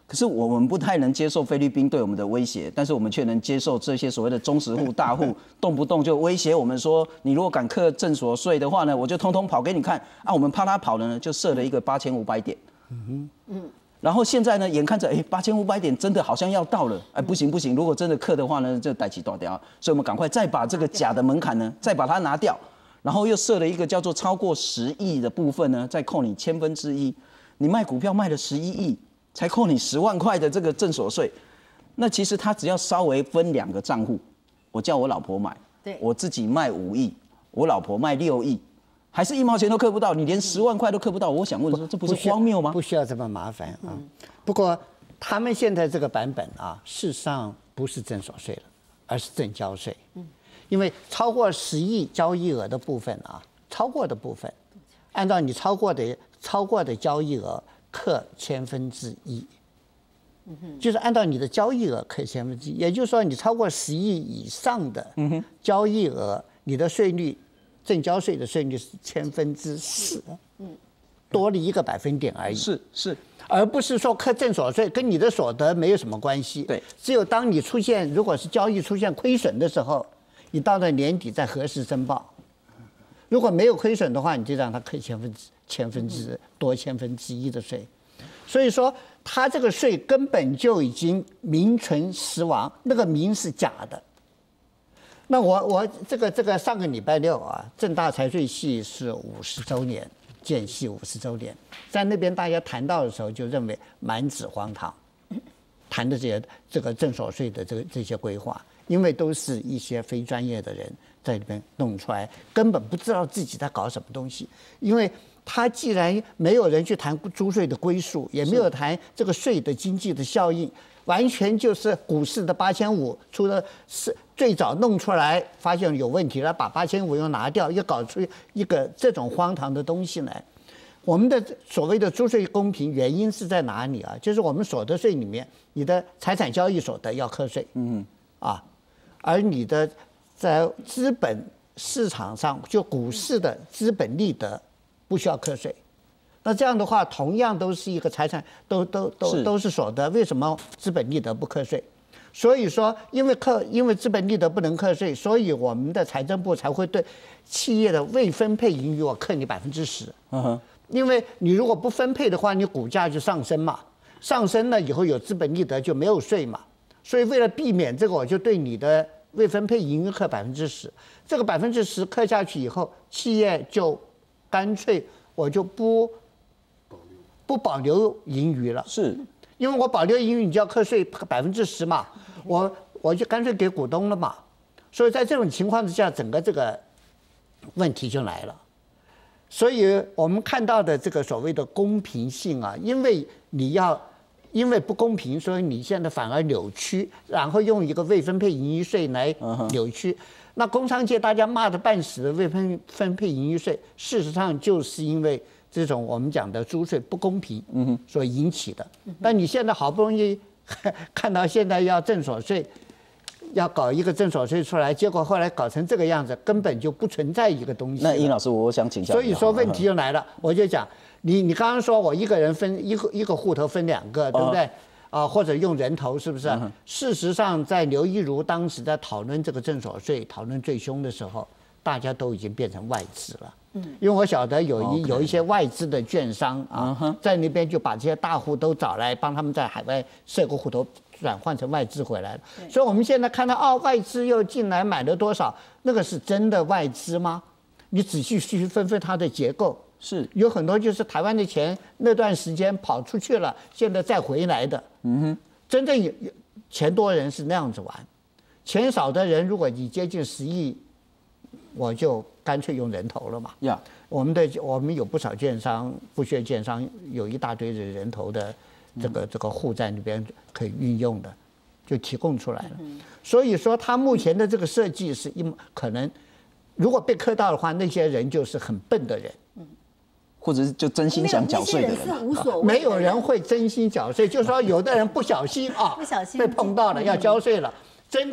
S1: 可是我们不太能接受菲律宾对我们的威胁，但是我们却能接受这些所谓的中实户大户动不动就威胁我们说，你如果敢课正所税的话呢，我就通通跑给你看啊！我们怕他跑了呢，就设了一个8500点。然后现在呢，眼看着8500点真的好像要到了，不行，如果真的课的话呢，这代起大掉，所以我们赶快再把这个假的门槛呢，再把它拿掉，然后又设了一个叫做超过10亿的部分呢，再扣你1/1000，你卖股票卖了11亿。才扣你10万块的这个正所税，那其实他只要稍微分2个账户，我叫我老婆买，我自己卖5亿，我老婆卖6亿，还是1毛钱都扣不到，你连10万块都扣不到。我想问说，这不是荒谬吗？
S10: 不需要这么麻烦啊。不过他们现在这个版本啊，事实上不是正所税了，而是正交税。因为超过10亿交易额的部分啊，超过的部分，按照你超过的交易额。课1/1000，就是按照你的交易额课1/1000，也就是说你超过10亿以上的交易额，你的税率正交税的税率是4/1000，多了1个百分点而已。
S1: 是，
S10: 而不是说课正所税跟你的所得没有什么关系。
S1: 对，
S10: 只有当你如果是交易出现亏损的时候，你到了年底再核实申报。如果没有亏损的话，你就让他课多1/1000的税，所以说他这个税根本就已经名存实亡，那个名是假的。那我这个上个礼拜6啊，政大财税系是50周年，建系50周年，在那边大家谈到的时候就认为满纸荒唐，谈的这个正所税的这些规划，因为都是一些非专业的人在里面弄出来，根本不知道自己在搞什么东西。因为他既然没有人去谈租税的归属，也没有谈这个税的经济的效应，完全就是股市的8500，除了是最早弄出来发现有问题了，把8500又拿掉，又搞出一个这种荒唐的东西来。我们的所谓的租税公平原因是在哪里啊？就是我们所得税里面，你的财产交易所得要课税，而你的在资本市场上，就股市的资本利得不需要课税。那这样的话，同样都是一个财产，都是所得，为什么资本利得不课税？所以说，因为资本利得不能课税，所以我们的财政部才会对企业的未分配盈余我课你10%。因为你如果不分配的话，你股价就上升嘛，上升了以后有资本利得就没有税嘛。所以为了避免这个，我就对你的未分配盈余课10%。这个10%课下去以后，企业就干脆我就不保留盈余了。
S1: 是，
S10: 因为我保留盈余，你就要课税10%嘛，我就干脆给股东了嘛。所以在这种情况之下，整个这个问题就来了。所以我们看到的这个所谓的公平性啊，因为不公平，所以你现在反而扭曲，然后用一个未分配盈余税来扭曲。那工商界大家骂得半死的未分配盈余税，事实上就是因为这种我们讲的租税不公平所引起的。但你现在好不容易看到现在要正所税，要搞一个正所税出来，结果后来搞成这个样子，根本就不存在一个东西。
S1: 那殷老师，我想请教。
S10: 所以说问题就来了，我就讲你刚刚说我一个人分一个户头分2个，对不对？或者用人头，是不是？事实上，在刘一如当时在讨论这个正所税讨论最凶的时候，大家都已经变成外资了。因为我晓得有一些外资的券商啊，在那边就把这些大户都找来，帮他们在海外设个户头，转换成外资回来了。所以我们现在看到外资又进来买了多少，那个是真的外资吗？你仔细去分它的结构，
S1: 是
S10: 有很多就是台湾的钱那段时间跑出去了，现在再回来的。真正有钱多人是那样子玩，钱少的人，如果你接近10亿，我就干脆用人头了嘛。我们有不少券商、不屑券商，有一大堆的人头的这个户在那边可以运用的，就提供出来了。所以说，他目前的这个设计是可能，如果被磕到的话，那些人就是很笨的人。
S1: 或者是就真心想缴税的人，
S10: 没有人会真心缴税，就是说有的人不小心被碰到了要交税了。真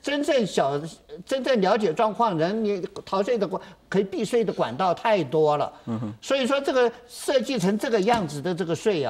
S10: 正了解状况人，你逃税的可以避税的管道太多了。所以说这个设计成这个样子的这个税啊，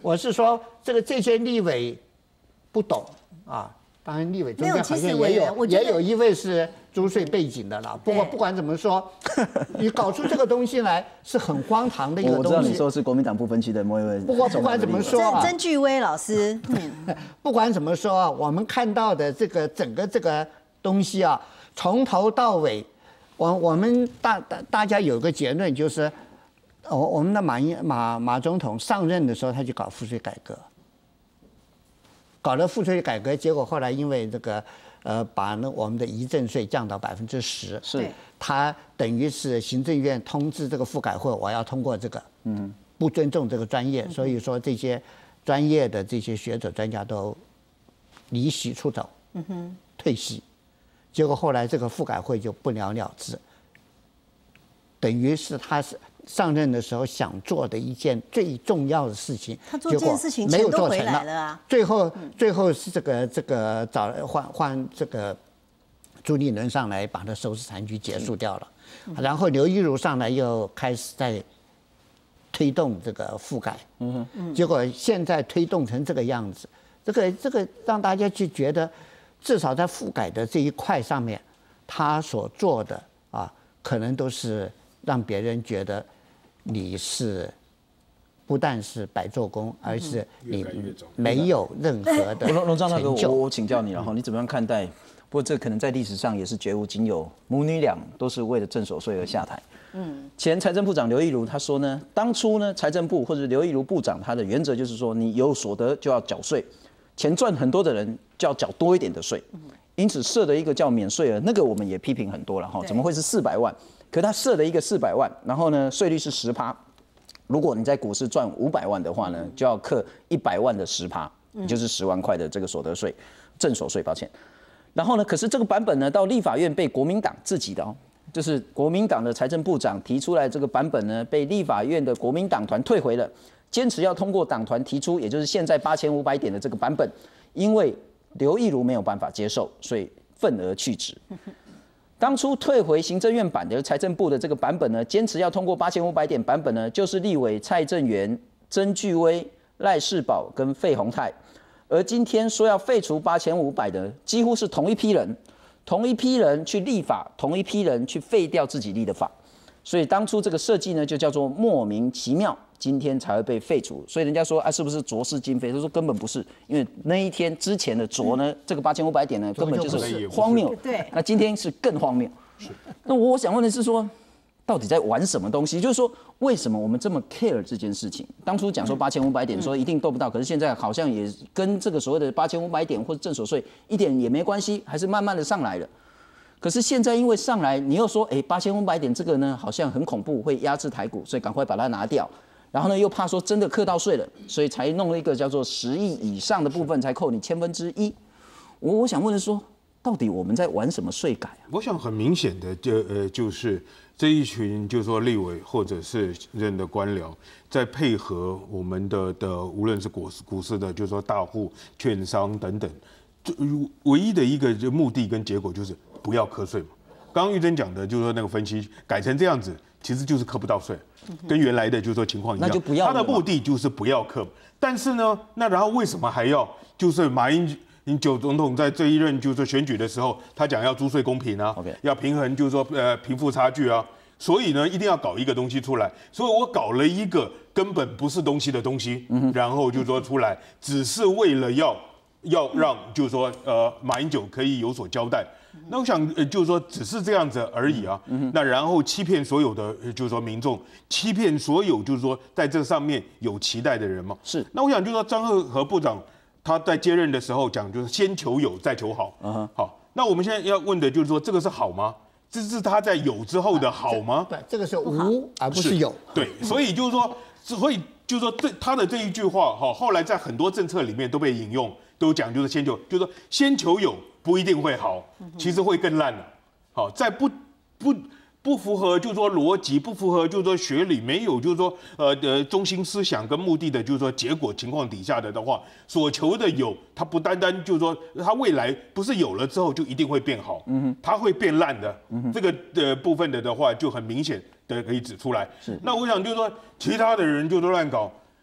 S10: 我是说这些立委不懂啊。当然，立委中间好像也有一位是租税背景的啦。不过不管怎么说，你搞出这个东西来是很荒唐的一个东西。
S1: 我知道你说是国民党不分区的某一位。
S10: 不管怎么说啊，
S11: 曾巨威老师，
S10: 不管怎么说啊，我们看到的这个整个这个东西啊，从头到尾，我们大家有个结论就是，我们的马总统上任的时候他就搞赋税改革。搞了赋税改革，结果后来因为这个，把我们的遗赠税降到10%，
S1: 是，
S10: 他等于是行政院通知这个复改会，我要通过这个，不尊重这个专业，所以说这些专业的这些学者专家都离席出走，退席，结果后来这个复改会就不了了之，等于是他是。上任的时候想做的一件最重要的事情，
S11: 他做这件事情没有做成了。
S10: 最后是这个换这个朱立伦上来把他收拾残局结束掉了，然后刘一如上来又开始在推动这个复改，结果现在推动成这个样子，这个让大家去觉得，至少在复改的这一块上面，他所做的啊，可能都是让别人觉得。你是不但是白做工，而是你没有任何的
S1: 龙章大哥，我请教你了哈，你怎么样看待？不过这可能在历史上也是绝无仅有，母女俩都是为了征所税而下台。前财政部长刘一如他说呢，当初呢财政部或者刘一如部长他的原则就是说，你有所得就要缴税，钱赚很多的人就要缴多一点的税，因此设的一个叫免税额，那个我们也批评很多了哈，怎么会是400万？可他设了一个400万，然后呢，税率是10%。如果你在股市赚500万的话呢，就要课100万的10%，也就是10万块的这个所得税，正所税，抱歉。然后呢，可是这个版本呢，到立法院被国民党自己的就是国民党的财政部长提出来这个版本呢，被立法院的国民党团退回了，坚持要通过党团提出，也就是现在8500点的这个版本，因为刘一如没有办法接受，所以愤而去职。当初退回行政院版的财政部的这个版本呢，坚持要通过8500点版本呢，就是立委蔡正元、曾巨威、赖士葆跟费鸿泰，而今天说要废除8500的，几乎是同一批人去立法，同一批人去废掉自己立的法，所以当初这个设计呢，就叫做莫名其妙，今天才会被废除。所以人家说啊，是不是浊世今非？他说根本不是，因为那一天之前的浊呢，这个8500点呢，根本就是荒谬。
S11: 对，
S1: 那今天是更荒谬。那我想问的是说，到底在玩什么东西？就是说，为什么我们这么 care 这件事情？当初讲说8500点，说一定斗不到，可是现在好像也跟这个所谓的8500点或者正所税一点也没关系，还是慢慢的上来了。可是现在因为上来，你又说，8500点这个呢，好像很恐怖，会压制台股，所以赶快把它拿掉。然后呢，又怕说真的课到税了，所以才弄了一个叫做10亿以上的部分才扣你1/1000。我想问的是说，到底我们在玩什么税改啊？
S12: 我想很明显的就是这一群就是说立委或者是任的官僚，在配合我们的无论是股市的，就是说大户、券商等等，唯一的一个目的跟结果就是不要课税嘛。刚刚玉珍讲的，就是说那个分析改成这样子，其实就是课不到税，跟原来的就是说情况一样。
S1: 那就不要了。
S12: 他的目的就是不要课，但是呢，那然后为什么还要？就是马英九总统在这一任就是说选举的时候，他讲要租税公平啊，要平衡就是说贫富差距啊，所以呢一定要搞一个东西出来，所以我搞了一个根本不是东西的东西，然后就说出来，只是为了要让就是说马英九可以有所交代。那我想就是说只是这样子而已啊，那然后欺骗所有的就是说民众，欺骗所有就是说在这上面有期待的人嘛。
S1: 是。
S12: 那我想就是说张鹤和部长他在接任的时候讲就是先求有再求好。好，那我们现在要问的就是说这个是好吗？这是他在有之后的好吗？
S10: 对，这个是无而不是有。
S12: 对，所以就是说，他的这一句话哈，后来在很多政策里面都被引用，都讲就是先求，就是说先求有不一定会好，其实会更烂了。好，在不符合就是说逻辑，不符合就是说学理，没有就是说中心思想跟目的的，就是说结果情况底下的话，所求的有，它不单单就是说它未来不是有了之后就一定会变好，它会变烂的。这个部分的话就很明显的可以指出来。那我想就是说其他的人就是乱搞，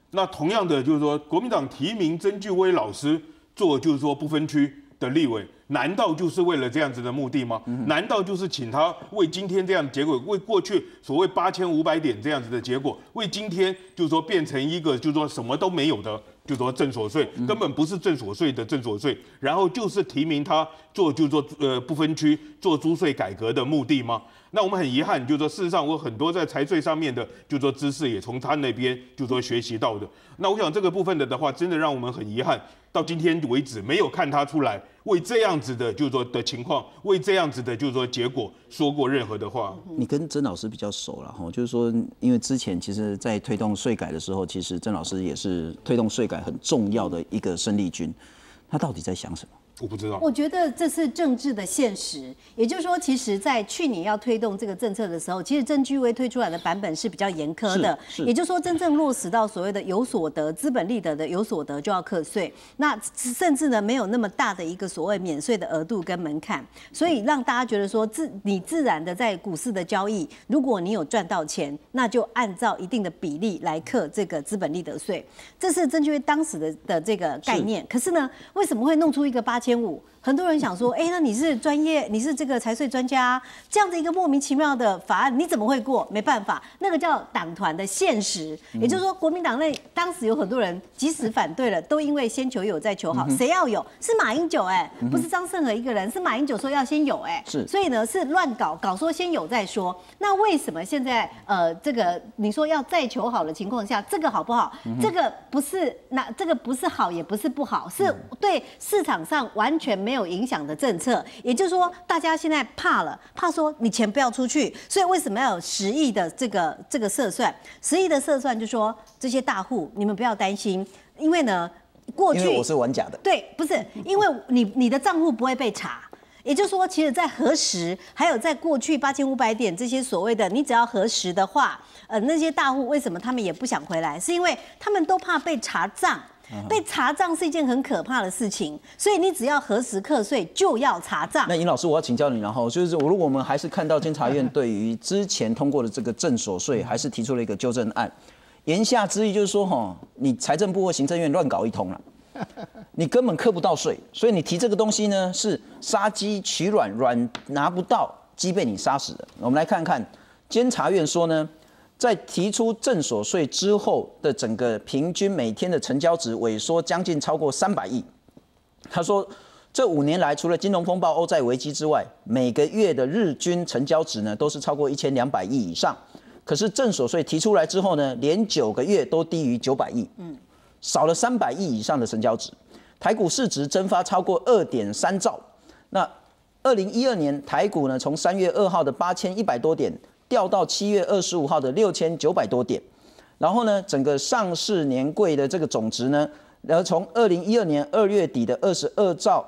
S12: 那同样的就是说，国民党提名曾俊威老师做就是说不分区的立委，难道就是为了这样子的目的吗？难道就是请他为今天这样的结果，为过去所谓8500点这样子的结果，为今天就是说变成一个就是说什么都没有的，就是说正所税，根本不是正所税的正所税，然后就是提名他做就是说不分区做租税改革的目的吗？那我们很遗憾，就是说事实上我很多在财税上面的就是说知识也从他那边就是说学习到的。那我想这个部分的话，真的让我们很遗憾，到今天为止没有看他出来为这样子的就是说的情况，为这样子的就是说结果说过任何的话。
S1: 你跟曾老师比较熟了哈，就是说，因为之前其实在推动税改的时候，其实曾老师也是推动税改很重要的一个生力军，他到底在想什么？
S12: 我不知道。
S11: 我觉得这是政治的现实，也就是说，其实，在去年要推动这个政策的时候，其实曾俊威推出来的版本是比较严苛的，也就是说，真正落实到所谓的有所得、资本利得的有所得就要课税，那甚至呢没有那么大的一个所谓免税的额度跟门槛，所以让大家觉得说，你自然的在股市的交易，如果你有赚到钱，那就按照一定的比例来课这个资本利得税，这是曾俊威当时的这个概念。可是呢，为什么会弄出一个8500？很多人想说，那你是专业，你是这个财税专家，这样的一个莫名其妙的法案，你怎么会过？没办法，那个叫党团的现实。也就是说，国民党内当时有很多人，即使反对了，都因为先求有再求好，谁要有？是马英九不是张胜和一个人，是马英九说要先有是，所以呢是乱搞说先有再说。那为什么现在这个你说要再求好的情况下，这个好不好？这个不是这个不是好，也不是不好，是对市场上完全没有影响的政策，也就是说，大家现在怕了，怕说你钱不要出去，所以为什么要有10亿的这个设算？10亿的设算就说这些大户你们不要担心，因为呢，过去
S1: 因为我是玩假的，
S11: 对，不是因为你的账户不会被查。也就是说，其实，在核实，还有在过去8500点这些所谓的，你只要核实的话，那些大户为什么他们也不想回来？是因为他们都怕被查账。被查账是一件很可怕的事情，所以你只要核实课税就要查账。
S1: 那尹老师，我要请教你，然后就是如果我们还是看到监察院对于之前通过的这个正所税，还是提出了一个纠正案，言下之意就是说，你财政部或行政院乱搞一通了，你根本课不到税，所以你提这个东西呢是杀鸡取卵，卵拿不到，鸡被你杀死了。我们来看看监察院说呢。在提出正所税之后的整个平均每天的成交值萎缩将近超过300亿。他说，这5年来，除了金融风暴、欧债危机之外，每个月的日均成交值呢都是超过1200亿以上。可是正所税提出来之后呢，连9个月都低于900亿，少了300亿以上的成交值。台股市值蒸发超过2.3兆。那2012年台股呢，从3月2号的8100多点。掉到7月25号的6900多点，然后呢，整个上市年柜的这个总值呢，从2012年2月底的22兆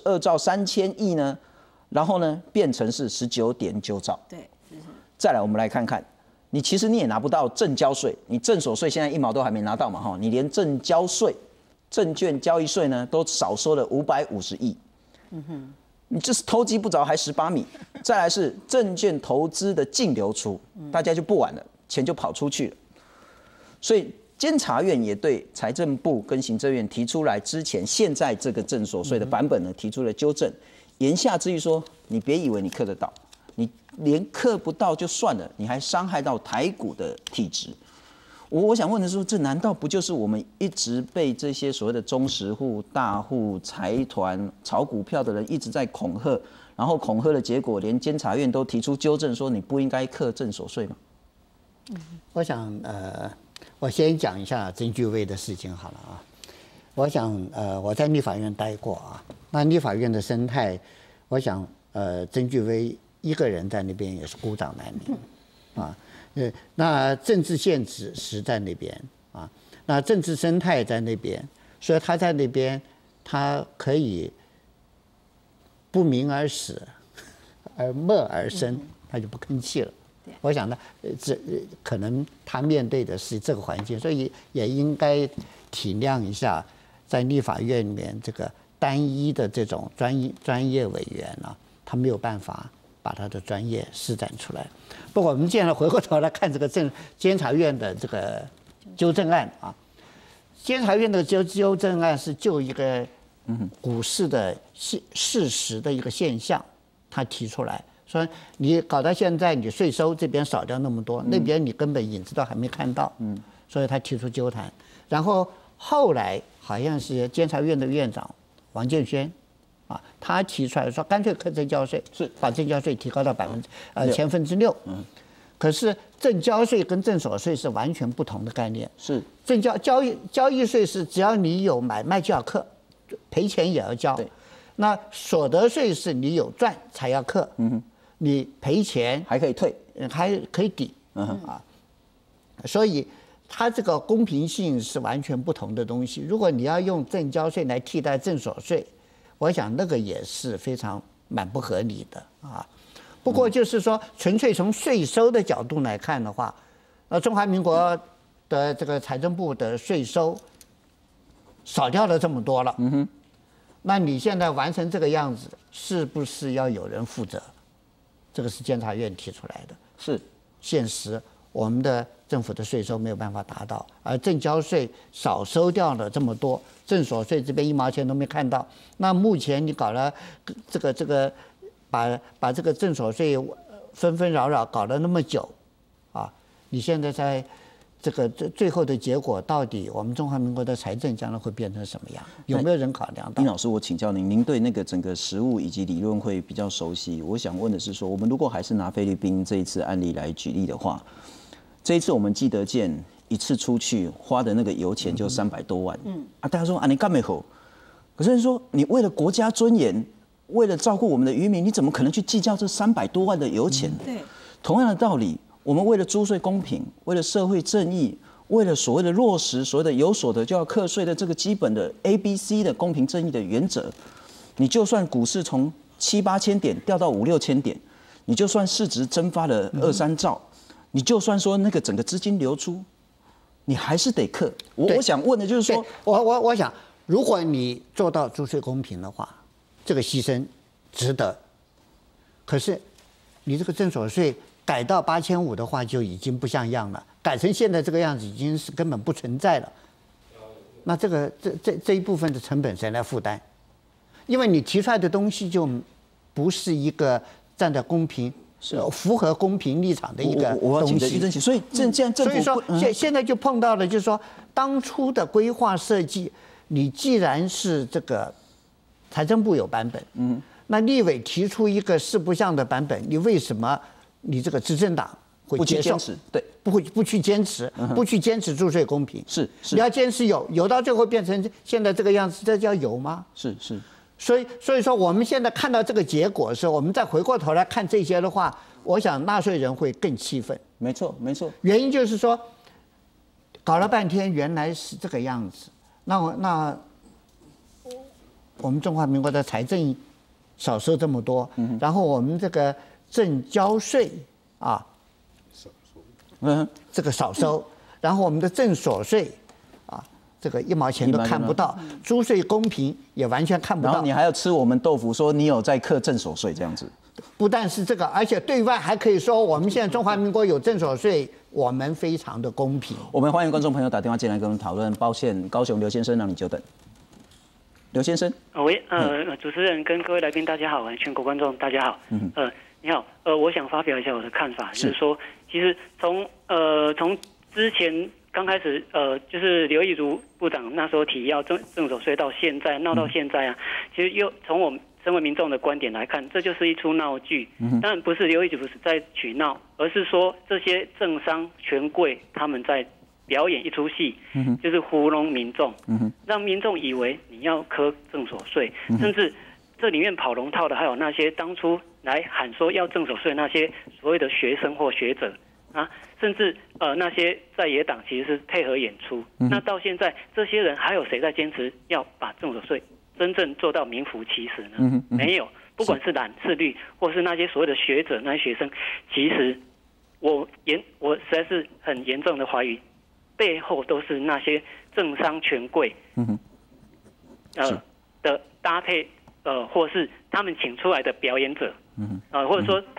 S1: 3000亿呢，然后呢变成是19.9兆。
S11: 对，
S1: 再来我们来看看，你其实你也拿不到正交税，你正所税现在1毛都还没拿到嘛哈，你连正交税、证券交易税呢都少收了550亿。你这是偷鸡不着还18米。再来是证券投资的净流出，大家就不玩了，钱就跑出去了。所以监察院也对财政部跟行政院提出来之前现在这个正所税的版本呢提出了纠正，言下之意说，你别以为你课得到，你连课不到就算了，你还伤害到台股的体质。我想问的是，这难道不就是我们一直被这些所谓的中实户、大户、财团、炒股票的人一直在恐吓，然后恐吓的结果，连监察院都提出纠正，说你不应该课正所税吗？
S10: 我想我先讲一下曾俊威的事情好了啊。我想我在立法院待过啊，那立法院的生态，我想曾俊威一个人在那边也是孤掌难鸣啊。那政治现实在那边啊，那政治生态在那边，所以他在那边，他可以不鸣而死，而默而生，他就不吭气了。我想呢，这可能他面对的是这个环境，所以也应该体谅一下，在立法院里面这个单一的这种专业委员啊，他没有办法把他的专业施展出来。不过我们现在回过头来看这个监察院的这个纠正案啊， 监察院的纠正案是就一个股市的事实的一个现象，他提出来说，你搞到现在，你税收这边少掉那么多，那边你根本影子都还没看到，所以他提出纠弹。然后后来好像是监察院的院长王建煊啊，他提出来说，干脆课征交税，是把证交税提高到6%，可是证交税跟证所税是完全不同的概念。是证交易税是只要你有买卖就要课，赔钱也要交。那所得税是你有赚才要课，你赔钱
S1: 还可以退，
S10: 还可以抵，所以它这个公平性是完全不同的东西。如果你要用证交税来替代证所税，我想那个也是非常蛮不合理的啊。不过就是说，纯粹从税收的角度来看的话，中华民国的这个财政部的税收少掉了这么多了，那你现在完成这个样子，是不是要有人负责？这个是监察院提出来的。是，现实我们的政府的税收没有办法达到，而证交税少收掉了这么多，证所税这边1毛钱都没看到。那目前你搞了这个。把这个证所税纷纷扰扰搞了那么久，啊，你现在在这个最后的结果，到底我们中华民国的财政将来会变成什么样？有没有人考量到？
S1: 丁老师，我请教您，您对那个整个实务以及理论会比较熟悉。我想问的是说，我们如果还是拿菲律宾这一次案例来举例的话，这一次我们基德舰一次出去花的那个油钱就300多万，大家说啊，你干没好？可是说你为了国家尊严。为了照顾我们的渔民，你怎么可能去计较这300多万的油钱？对，同样的道理，我们为了租税公平，为了社会正义，为了所谓的落实所谓的有所得就要课税的这个基本的 ABC 的公平正义的原则，你就算股市从7、8千点掉到5、6千点，你就算市值蒸发了2、3兆，你就算说那个整个资金流出，你还是得课。我想问的就是说，
S10: 我想，如果你做到租税公平的话。这个牺牲值得，可是你这个证所税改到8500的话，就已经不像样了。改成现在这个样子，已经是根本不存在了。那这一部分的成本谁来负担？因为你提出来的东西就不是一个站在公平、符合公平立场的一个东西。所以说现在就碰到了，就是说当初的规划设计，你既然是这个。财政部有版本，那立委提出一个四不像的版本，你为什么你这个执政党会接受？对，不去坚持，不去坚持租税公平。是，你要坚持有到最后变成现在这个样子，这叫有吗？是。所以说我们现在看到这个结果的时候，我们再回过头来看这些的话，我想纳税人会更气愤。没错。原因就是说，搞了半天原来是这个样子，那。我们中华民国的财政少收这么多，然后我们这个证交税啊，这个少收，然后我们的证所税啊，这个1毛钱都看不到，租税公平也完全看不到。
S1: 然后你还要吃我们豆腐，说你有在课证所税这样子。
S10: 不但是这个，而且对外还可以说，我们现在中华民国有证所税，我们非常的公平。
S1: 我们欢迎观众朋友打电话进来跟我们讨论。抱歉，高雄刘先生让你久等。刘先生，
S13: 主持人跟各位来宾大家好，全国观众大家好，你好，我想发表一下我的看法，就是说，其实从之前刚开始，就是刘义儒部长那时候提要证所税到现在闹到现在啊，其实又从我们身为民众的观点来看，这就是一出闹剧。当然不是刘义儒在取闹，而是说这些政商权贵他们在表演一出戏，就是糊弄民众，让民众以为你要课证所税，甚至这里面跑龙套的还有那些当初来喊说要证所税那些所谓的学生或学者啊，甚至那些在野党其实是配合演出。那到现在这些人还有谁在坚持要把证所税真正做到名副其实呢？没有，不管是蓝是绿，或是那些所谓的学者那些学生，其实我实在是很严重的怀疑。背后都是那些政商权贵，的搭配，或是他们请出来的表演者，或者说他们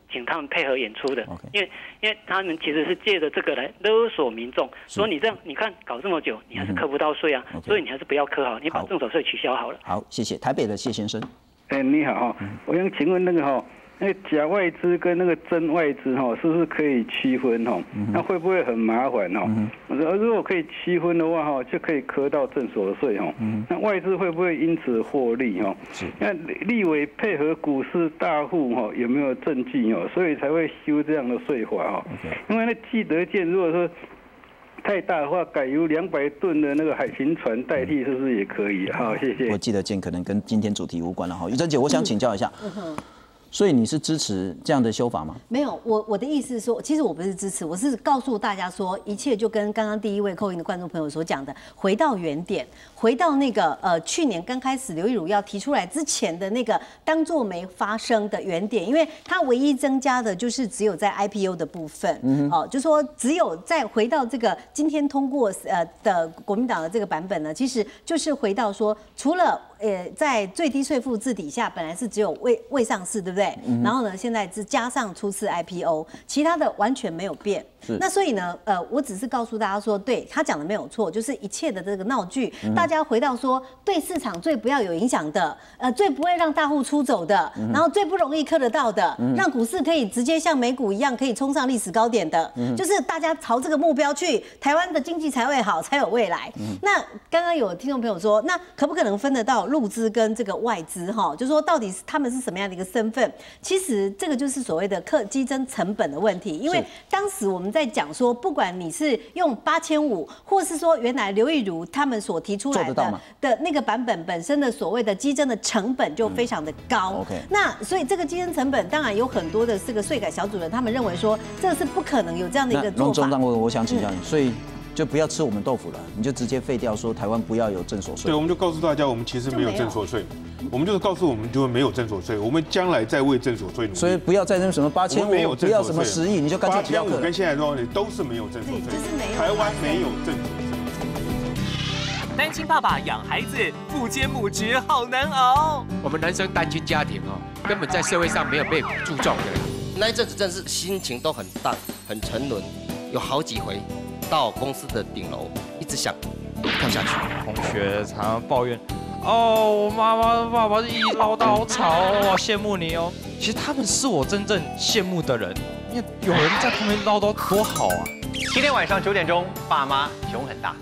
S13: 请他们配合演出的，因为他们其实是借着这个来勒索民众，说你这样你看搞这么久，你还是课不到税啊，所以你还是不要课好，你把证所税取消好了。
S1: 好，谢谢台北的谢先生。
S14: 你好，我想请问那个那个假外资跟那个真外资是不是可以区分那会不会很麻烦如果可以区分的话就可以课到证所税那外资会不会因此获利那立委配合股市大户有没有证据所以才会修这样的税法因为那既得舰如果说太大的话，改由200吨的那个海巡船代替，是不是也可以？好，谢谢。
S1: 我记得舰可能跟今天主题无关了哈，玉珍姐，我想请教一下。所以你是支持这样的修法吗？
S11: 没有，我的意思是说，其实我不是支持，我是告诉大家说，一切就跟刚刚第一位扣音的观众朋友所讲的，回到原点，回到那个去年刚开始刘益儒要提出来之前的那个当作没发生的原点，因为它唯一增加的就是只有在 IPO 的部分，就说只有再回到这个今天通过的国民党的这个版本呢，其实就是回到说，除了在最低税负制底下，本来是只有未上市，对不对？然后呢，现在是加上初次 IPO， 其他的完全没有变。那所以呢，我只是告诉大家说，对他讲的没有错，就是一切的这个闹剧，大家回到说，对市场最不要有影响的，最不会让大户出走的，然后最不容易课得到的，让股市可以直接像美股一样可以冲上历史高点的，就是大家朝这个目标去，台湾的经济才会好，才有未来。那刚刚有听众朋友说，那可不可能分得到入资跟这个外资就是说到底他们是什么样的一个身份？其实这个就是所谓的激增成本的问题，因为当时我们在讲说，不管你是用8500，或是说原来刘益儒他们所提出来的那个版本本身的所谓的激增的成本就非常的高。那所以这个激增成本当然有很多的这个税改小组人，他们认为说这是不可能有这样的一个做法。
S1: 我想请教你，所以就不要吃我们豆腐了，你就直接废掉说台湾不要有证所税。
S12: 对，我们就告诉大家，我们其实没有证所税，我们就是告诉我们就没有证所税，我们将来再为证所税努力。
S1: 所以不要再那什么8500，不要什么10亿，你就干脆不要课。
S12: 8500跟现在都是没有证所税，台湾没有证所税。
S15: 单亲爸爸养孩子，父兼母职好难熬。
S16: 我们男生单亲家庭根本在社会上没有被注重的。
S17: 那一阵子真是心情都很荡，很沉沦，有好几回到公司的顶楼，一直想跳下去。
S18: 同学常常抱怨，我妈妈爸爸一唠叨好吵我羡慕你哦。其实他们是我真正羡慕的人，因为有人在旁边唠叨多好啊。
S15: 今天晚上9点钟，爸妈熊很大。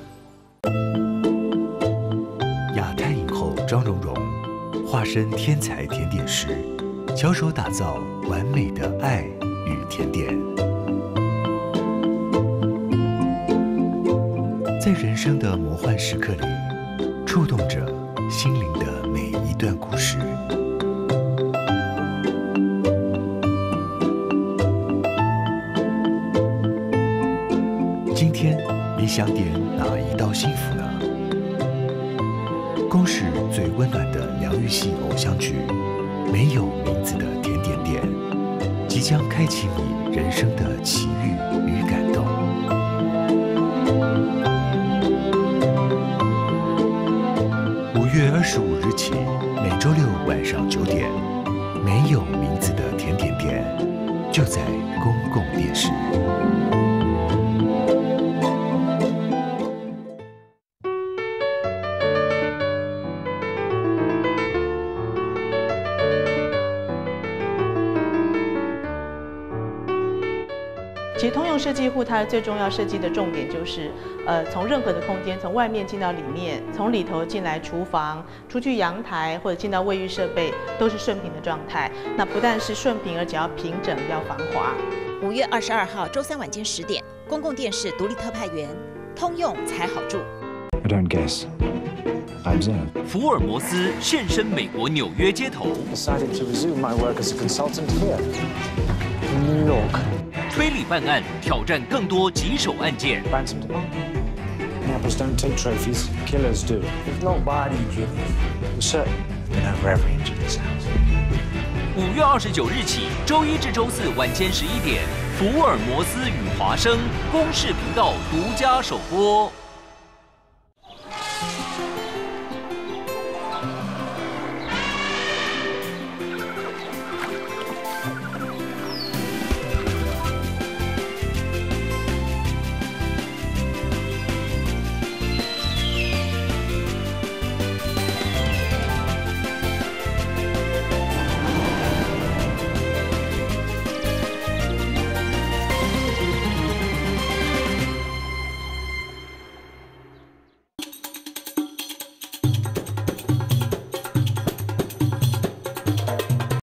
S19: 亚太影后张荣荣化身天才甜点师，巧手打造完美的爱与甜点。在人生的魔幻时刻里，触动着心灵的每一段故事。今天你想点哪一道幸福呢？公视最温暖的疗愈系偶像剧《没有名字的甜点店》，即将开启你人生的奇遇与感动。5月25日起，每周六晚上9点，《没有名字的甜点店》就在公共电视。
S20: 其实通用设计户它最重要设计的重点就是，从任何的空间，从外面进到里面，从里头进来厨房，出去阳台或者进到卫浴设备，都是顺平的状态。那不但是顺平，而且要平整，要防滑。
S21: 5月22号周3晚间10点，公共电视独立特派员，通用才好住。
S22: I don't guess. I observe.
S15: 福尔摩斯现身美国纽约街头。
S22: Decided to resume my work as a consultant here in New York.
S15: 推理办案，挑战更多棘手案件。
S22: Ransom demand. Nappers don't take trophies, killers do. There's no body killers. Certain. Been over every inch of this house.
S15: 5月29日起，周1至周4晚间11点，福尔摩斯与华生公视频道独家首播。